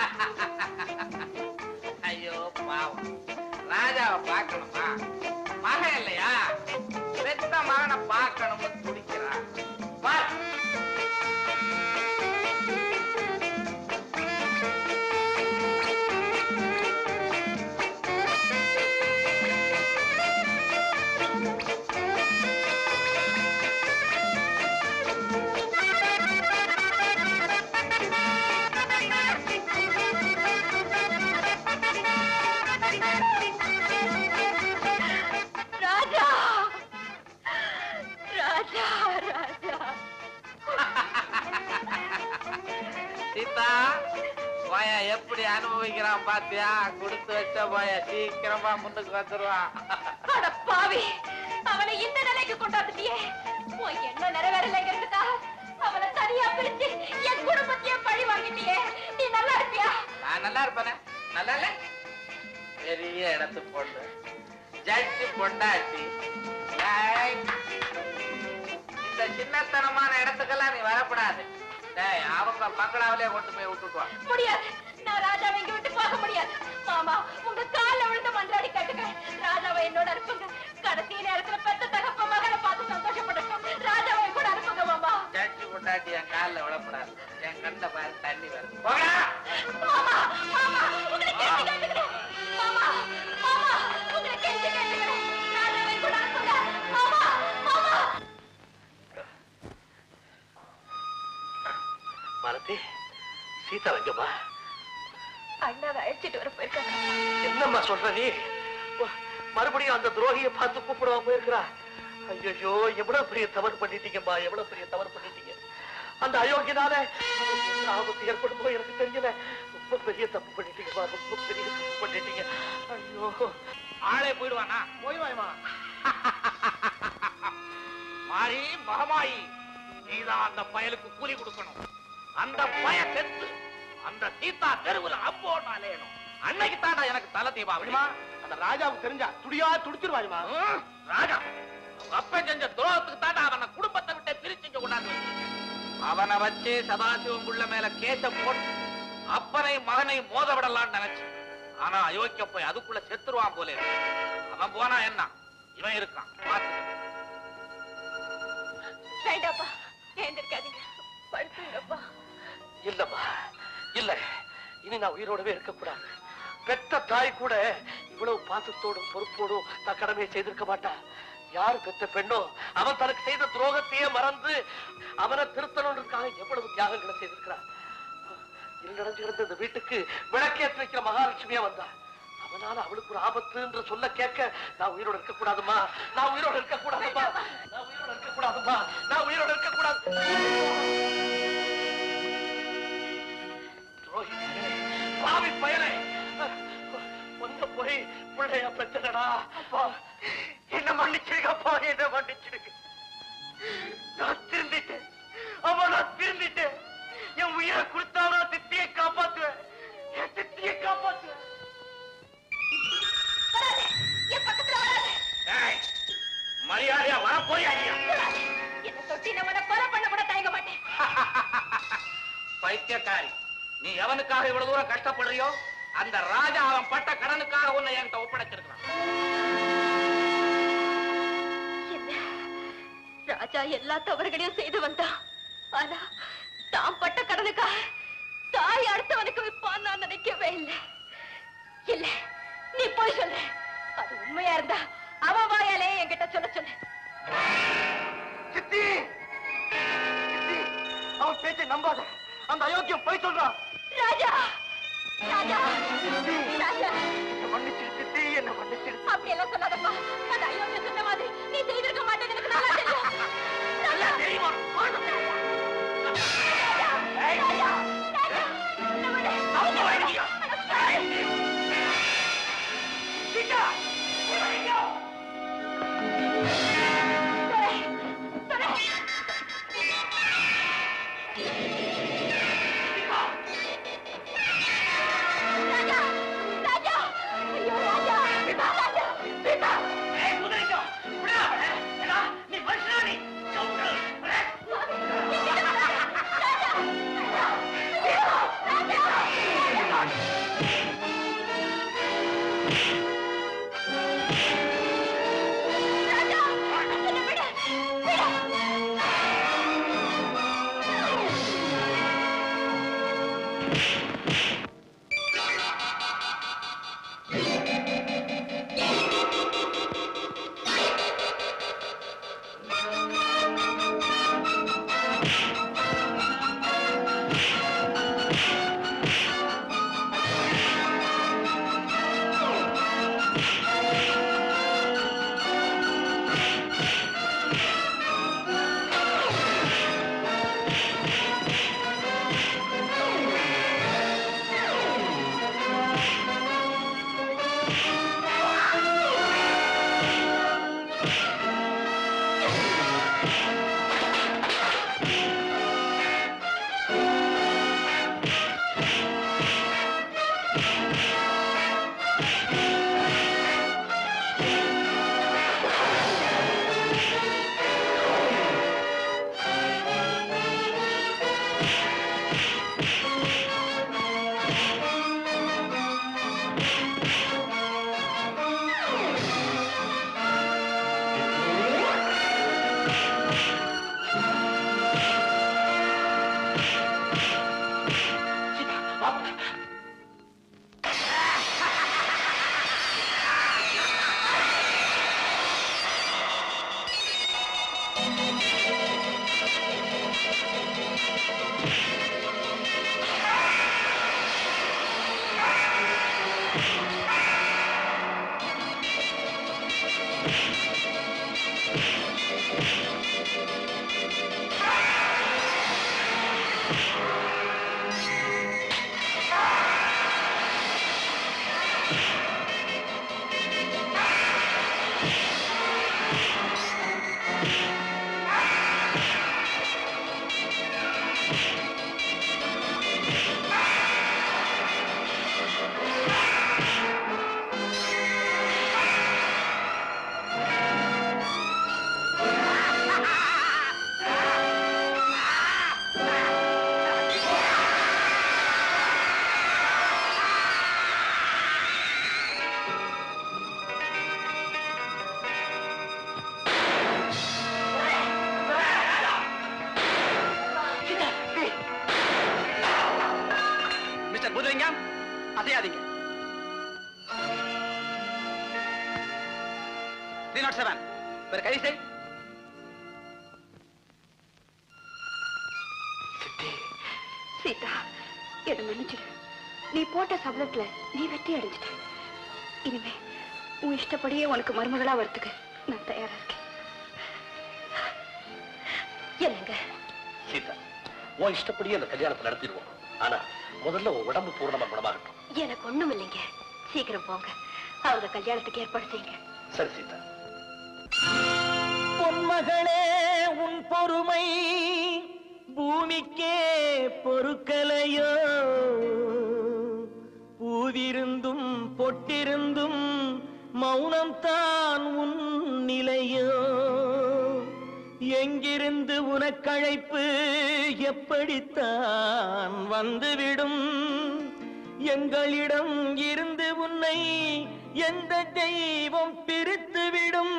ஐயோ பாவம், ராஜாவை பார்க்கணுமா? மகன் இல்லையா? பெத்த மகனை பார்க்கணும்னு துடிக்கிறான். எப்படி அனுபவிக்கிறான் பாத்தியா? கொடுத்து வச்ச போய சீக்கிரமா முன்னுக்கு வந்துருவான். பாவி, அவனை இந்த நிலைக்கு கொண்டாந்துட்டியே. என்ன நிறைவேறலைங்கிறதுக்காக அவனை தனியா பிரிச்சு என் குடும்பத்தையே பழி நான் நல்லா இருப்பேனே, நல்லா இல்ல? பெரிய இடத்து பொண்ணு, ஜட்ஜி பொண்டாட்டி. இந்த சின்னத்தனமான இடத்துக்கெல்லாம் நீ வரக்கூடாது. அவங்க பங்களாவிலே கொண்டு போய் விட்டுட்டுவாங்க. முடியாது, நான் ராஜாவை இங்க விட்டு போக முடியாது. மாமா, உங்க கால்ல விழுந்து மன்றாடி கேட்டுக்கிறேன், ராஜாவை என்னோட அனுப்புங்க. கடைசி நேரத்துல பெத்த தகப்ப மகனை பார்த்து சந்தோஷப்படட்டும். ராஜாவை கூட அனுப்புங்க மாமா. ஜட்ஜி பொண்டாட்டி என் காலில் விழப்படாது. என் கண்ண பாரு தண்ணி வருது. மாமா, மாமா, உங்களை கெஞ்சி கேட்டுக்கிறேன். மாமா, மாமா, உங்களை கெஞ்சி கேட்டுக்கிறேன். ராஜாவை கூட அனுப்புங்க. மாமா, மாமா. மாலதி, சீதா எங்கம்மா? அண்ணாவை அழைச்சிட்டு வர போயிருக்காங்க. என்னம்மா சொல்ற நீ? மறுபடியும் அந்த துரோகியை பார்த்து கூப்பிடுவா போயிருக்கிறா? ஐயோ, எவ்வளவு பெரிய தவறு பண்ணிட்டீங்கம்மா, எவ்வளவு பெரிய தவறு பண்ணிட்டீங்க. அந்த அயோக்கியனால ஆபத்து ஏற்படுமோ எனக்கு தெரியல. ரொம்ப பெரிய தப்பு பண்ணிட்டீங்கம்மா, ரொம்ப பெரிய தப்பு பண்ணிட்டீங்க. ஐயோ, ஆளே போயிடுவானா? போயிடுவாய்மா. மாறி மகமாயி, நீதான் அந்த பயலுக்கு கூலி கொடுக்கணும். அந்த பய செத்து அந்த சீதா தெருவில் அம்போன்னு அலையணும். அன்னைக்கு தாண்டா எனக்கு தலை தீபாவளிமா. அந்த ராஜாவுக்கு தெரிஞ்சா துடியா துடிச்சிருவாயுமா? ராஜா அப்ப செஞ்ச துரோகத்துக்கு தாண்டா அவனை குடும்பத்தை விட்டு பிரிச்சுங்க கொண்டாந்து வச்சிருக்கேன். அவனை வச்சு சதாசிவம் புள்ள மேல கேச போட்டு அப்பனை மகனை மோத விடலான்னு நினைச்சு. ஆனா அயோக்கிய போய் அதுக்குள்ள செத்துருவான் போல. அவன் போனா என்ன, இவன் இருக்கான் பார்த்துக்க. வேண்டாப்பா, ஏந்திருக்காதீங்க, படுத்துங்கப்பா. இல்லம்மா, இல்ல, இனி நான் உயிரோடவே இருக்கக்கூடாது. பெத்த தாய் கூட இவ்வளவு பாசத்தோடும் பொறுப்போடும் நான் கடமையை செய்திருக்க மாட்டா. யாரு பெத்த பெண்ணோ அவன் தனக்கு செய்த துரோகத்தையே மறந்து அவனை திருத்தணுன்றதுக்காக எவ்வளவு தியாகங்களை செய்திருக்கிறான். இருளடைஞ்சு கிடந்த இந்த வீட்டுக்கு விளக்கேற்றி வைக்கிற மகாலட்சுமியா வந்தா. அவனால அவளுக்கு ஒரு ஆபத்துன்ற சொல்ல கேட்க நான் உயிரோட இருக்க கூடாதுமா, நான் உயிரோட இருக்க கூடாதுமா, நான் உயிரோட இருக்க கூடாதுமா, நான் உயிரோட இருக்க கூடாது. பாவி பயலே, ஒன்ன போய் பிள்ளைய பெற்றடா. அப்பா என்ன மன்னிச்சிருக்கப்பா, என்ன மன்னிச்சிருக்கு. நான் திருந்திட்டேன், அம்மா நான் திருந்திட்டேன். என் உயிரை கொடுத்தா தித்தியை காப்பாத்துவேன், என் தித்தியை காப்பாத்துவேன். மரியாதையா வர போறியா? என்ன தொட்டி நம்ம கொலை பண்ண கூட தயங்க மாட்டேன். பைத்தியக்காரி, நீ எவனுக்காக இவ்வளவு தூரம் கஷ்டப்படுறியோ அந்த ராஜா அவன் பட்ட கடனுக்காக உன்னை என்கிட்ட ஒப்படைச்சிருக்கான். ராஜா எல்லா தவறுகளையும் செய்து வந்தான். ஆனா தான் பட்ட கடனுக்காக தாய் அடுத்தவனுக்கு விற்பான் நான் நினைக்கவே இல்லை. இல்ல, நீ போய் சொல்லு. அது உண்மையா இருந்தா அவன் வாயாலே என்கிட்ட சொல்ல சொல்லு. சித்தி, அவன் பேச்சை நம்பாத. அந்த அயோக்கியம் போய் சொல்றான். ராஜா, ராஜா, ராஜா, மன்னிச்சிரு சித்தி, என்ன மன்னிச்சிரு. அப்படி எல்லாம் சொல்லாதப்பா. அந்த அயோக்கியம் சொன்ன மாதிரி நீ செய்திருக்க மாட்டேன்னு எனக்கு நல்லா தெரியும். ராஜா, தெரியுமா? அசையாதீங்க. த்ரீ நாட் செவன் வேற கை செய். சீதா, என்ன மன்னிச்சிடு. நீ போட்ட சபலத்துல நீ வெற்றி அடைஞ்சிட்ட. இனிமே உன் இஷ்டப்படியே உனக்கு மருமகளா வரத்துக்கு நான் தயாரா இருக்கேன். என்னங்க சீதா, உன் இஷ்டப்படியே அந்த கல்யாணத்தை நடத்திடுவோம். ஆனா முதல்ல உன் உடம்பு பூர்ணமா குணமாகட்டும். எனக்கு ஒண்ணும் இல்லைங்க. சீக்கிரம் போங்க, அவங்க கல்யாணத்துக்கு ஏற்பாடு செய்யுங்க. சரி சீதா. பொன்மகளே, உன் பொறுமை பூமிக்கே பொறுக்கலையோ? பூவிருந்தும் பொட்டிருந்தும் மௌனம்தான் உன் நிலையோ? எங்கிருந்து உனக்கழைப்பு எப்படித்தான் வந்துவிடும்? எங்களிடம் இருந்து உன்னை எந்த தெய்வம் பிரித்துவிடும்?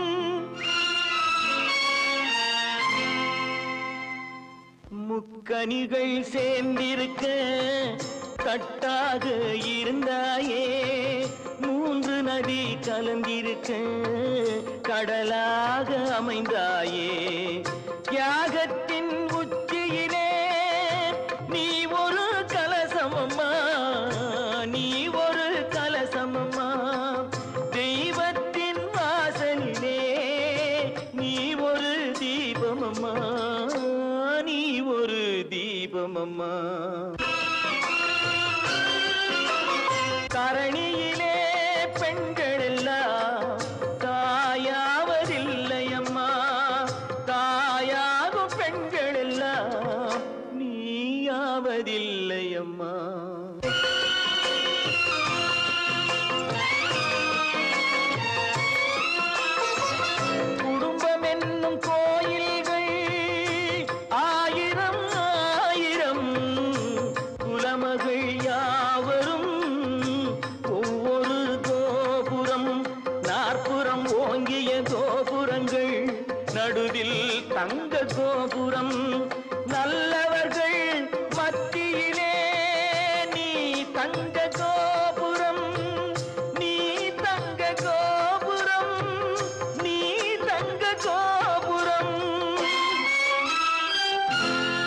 முக்கனிகள் சேர்ந்திருக்க கட்டாக இருந்தாயே, மூன்று நதி கலந்திருக்க கடலாக அமைந்தாயே. தியாகத்தின் உச்சியிலே நீ ஒரு கலசமம்மா, நீ ஒரு கலசமம்மா. தெய்வத்தின் வாசலிலே நீ ஒரு தீபமம்மா, நீ ஒரு தீபமம்மா. கரணியிலே பெண்கள் எல்லாம் தாயாவதில்லையம்மா, தாயாகும் பெண்கள் எல்லாம் நீயாவதில்லையம்மா. குடும்பம் என்னும் கோயில்கள் ஆயிரம் ஆயிரம், குலமகள் யாவரும் ஒவ்வொரு கோபுரம், நாற்புறம் ஓங்கிய கோபுரங்கள், நடுவில் தங்க கோபுரம். நல்லவர்கள் மத்தியிலே நீ தங்க கோபுரம், நீ தங்க கோபுரம், நீ தங்க கோபுரம்.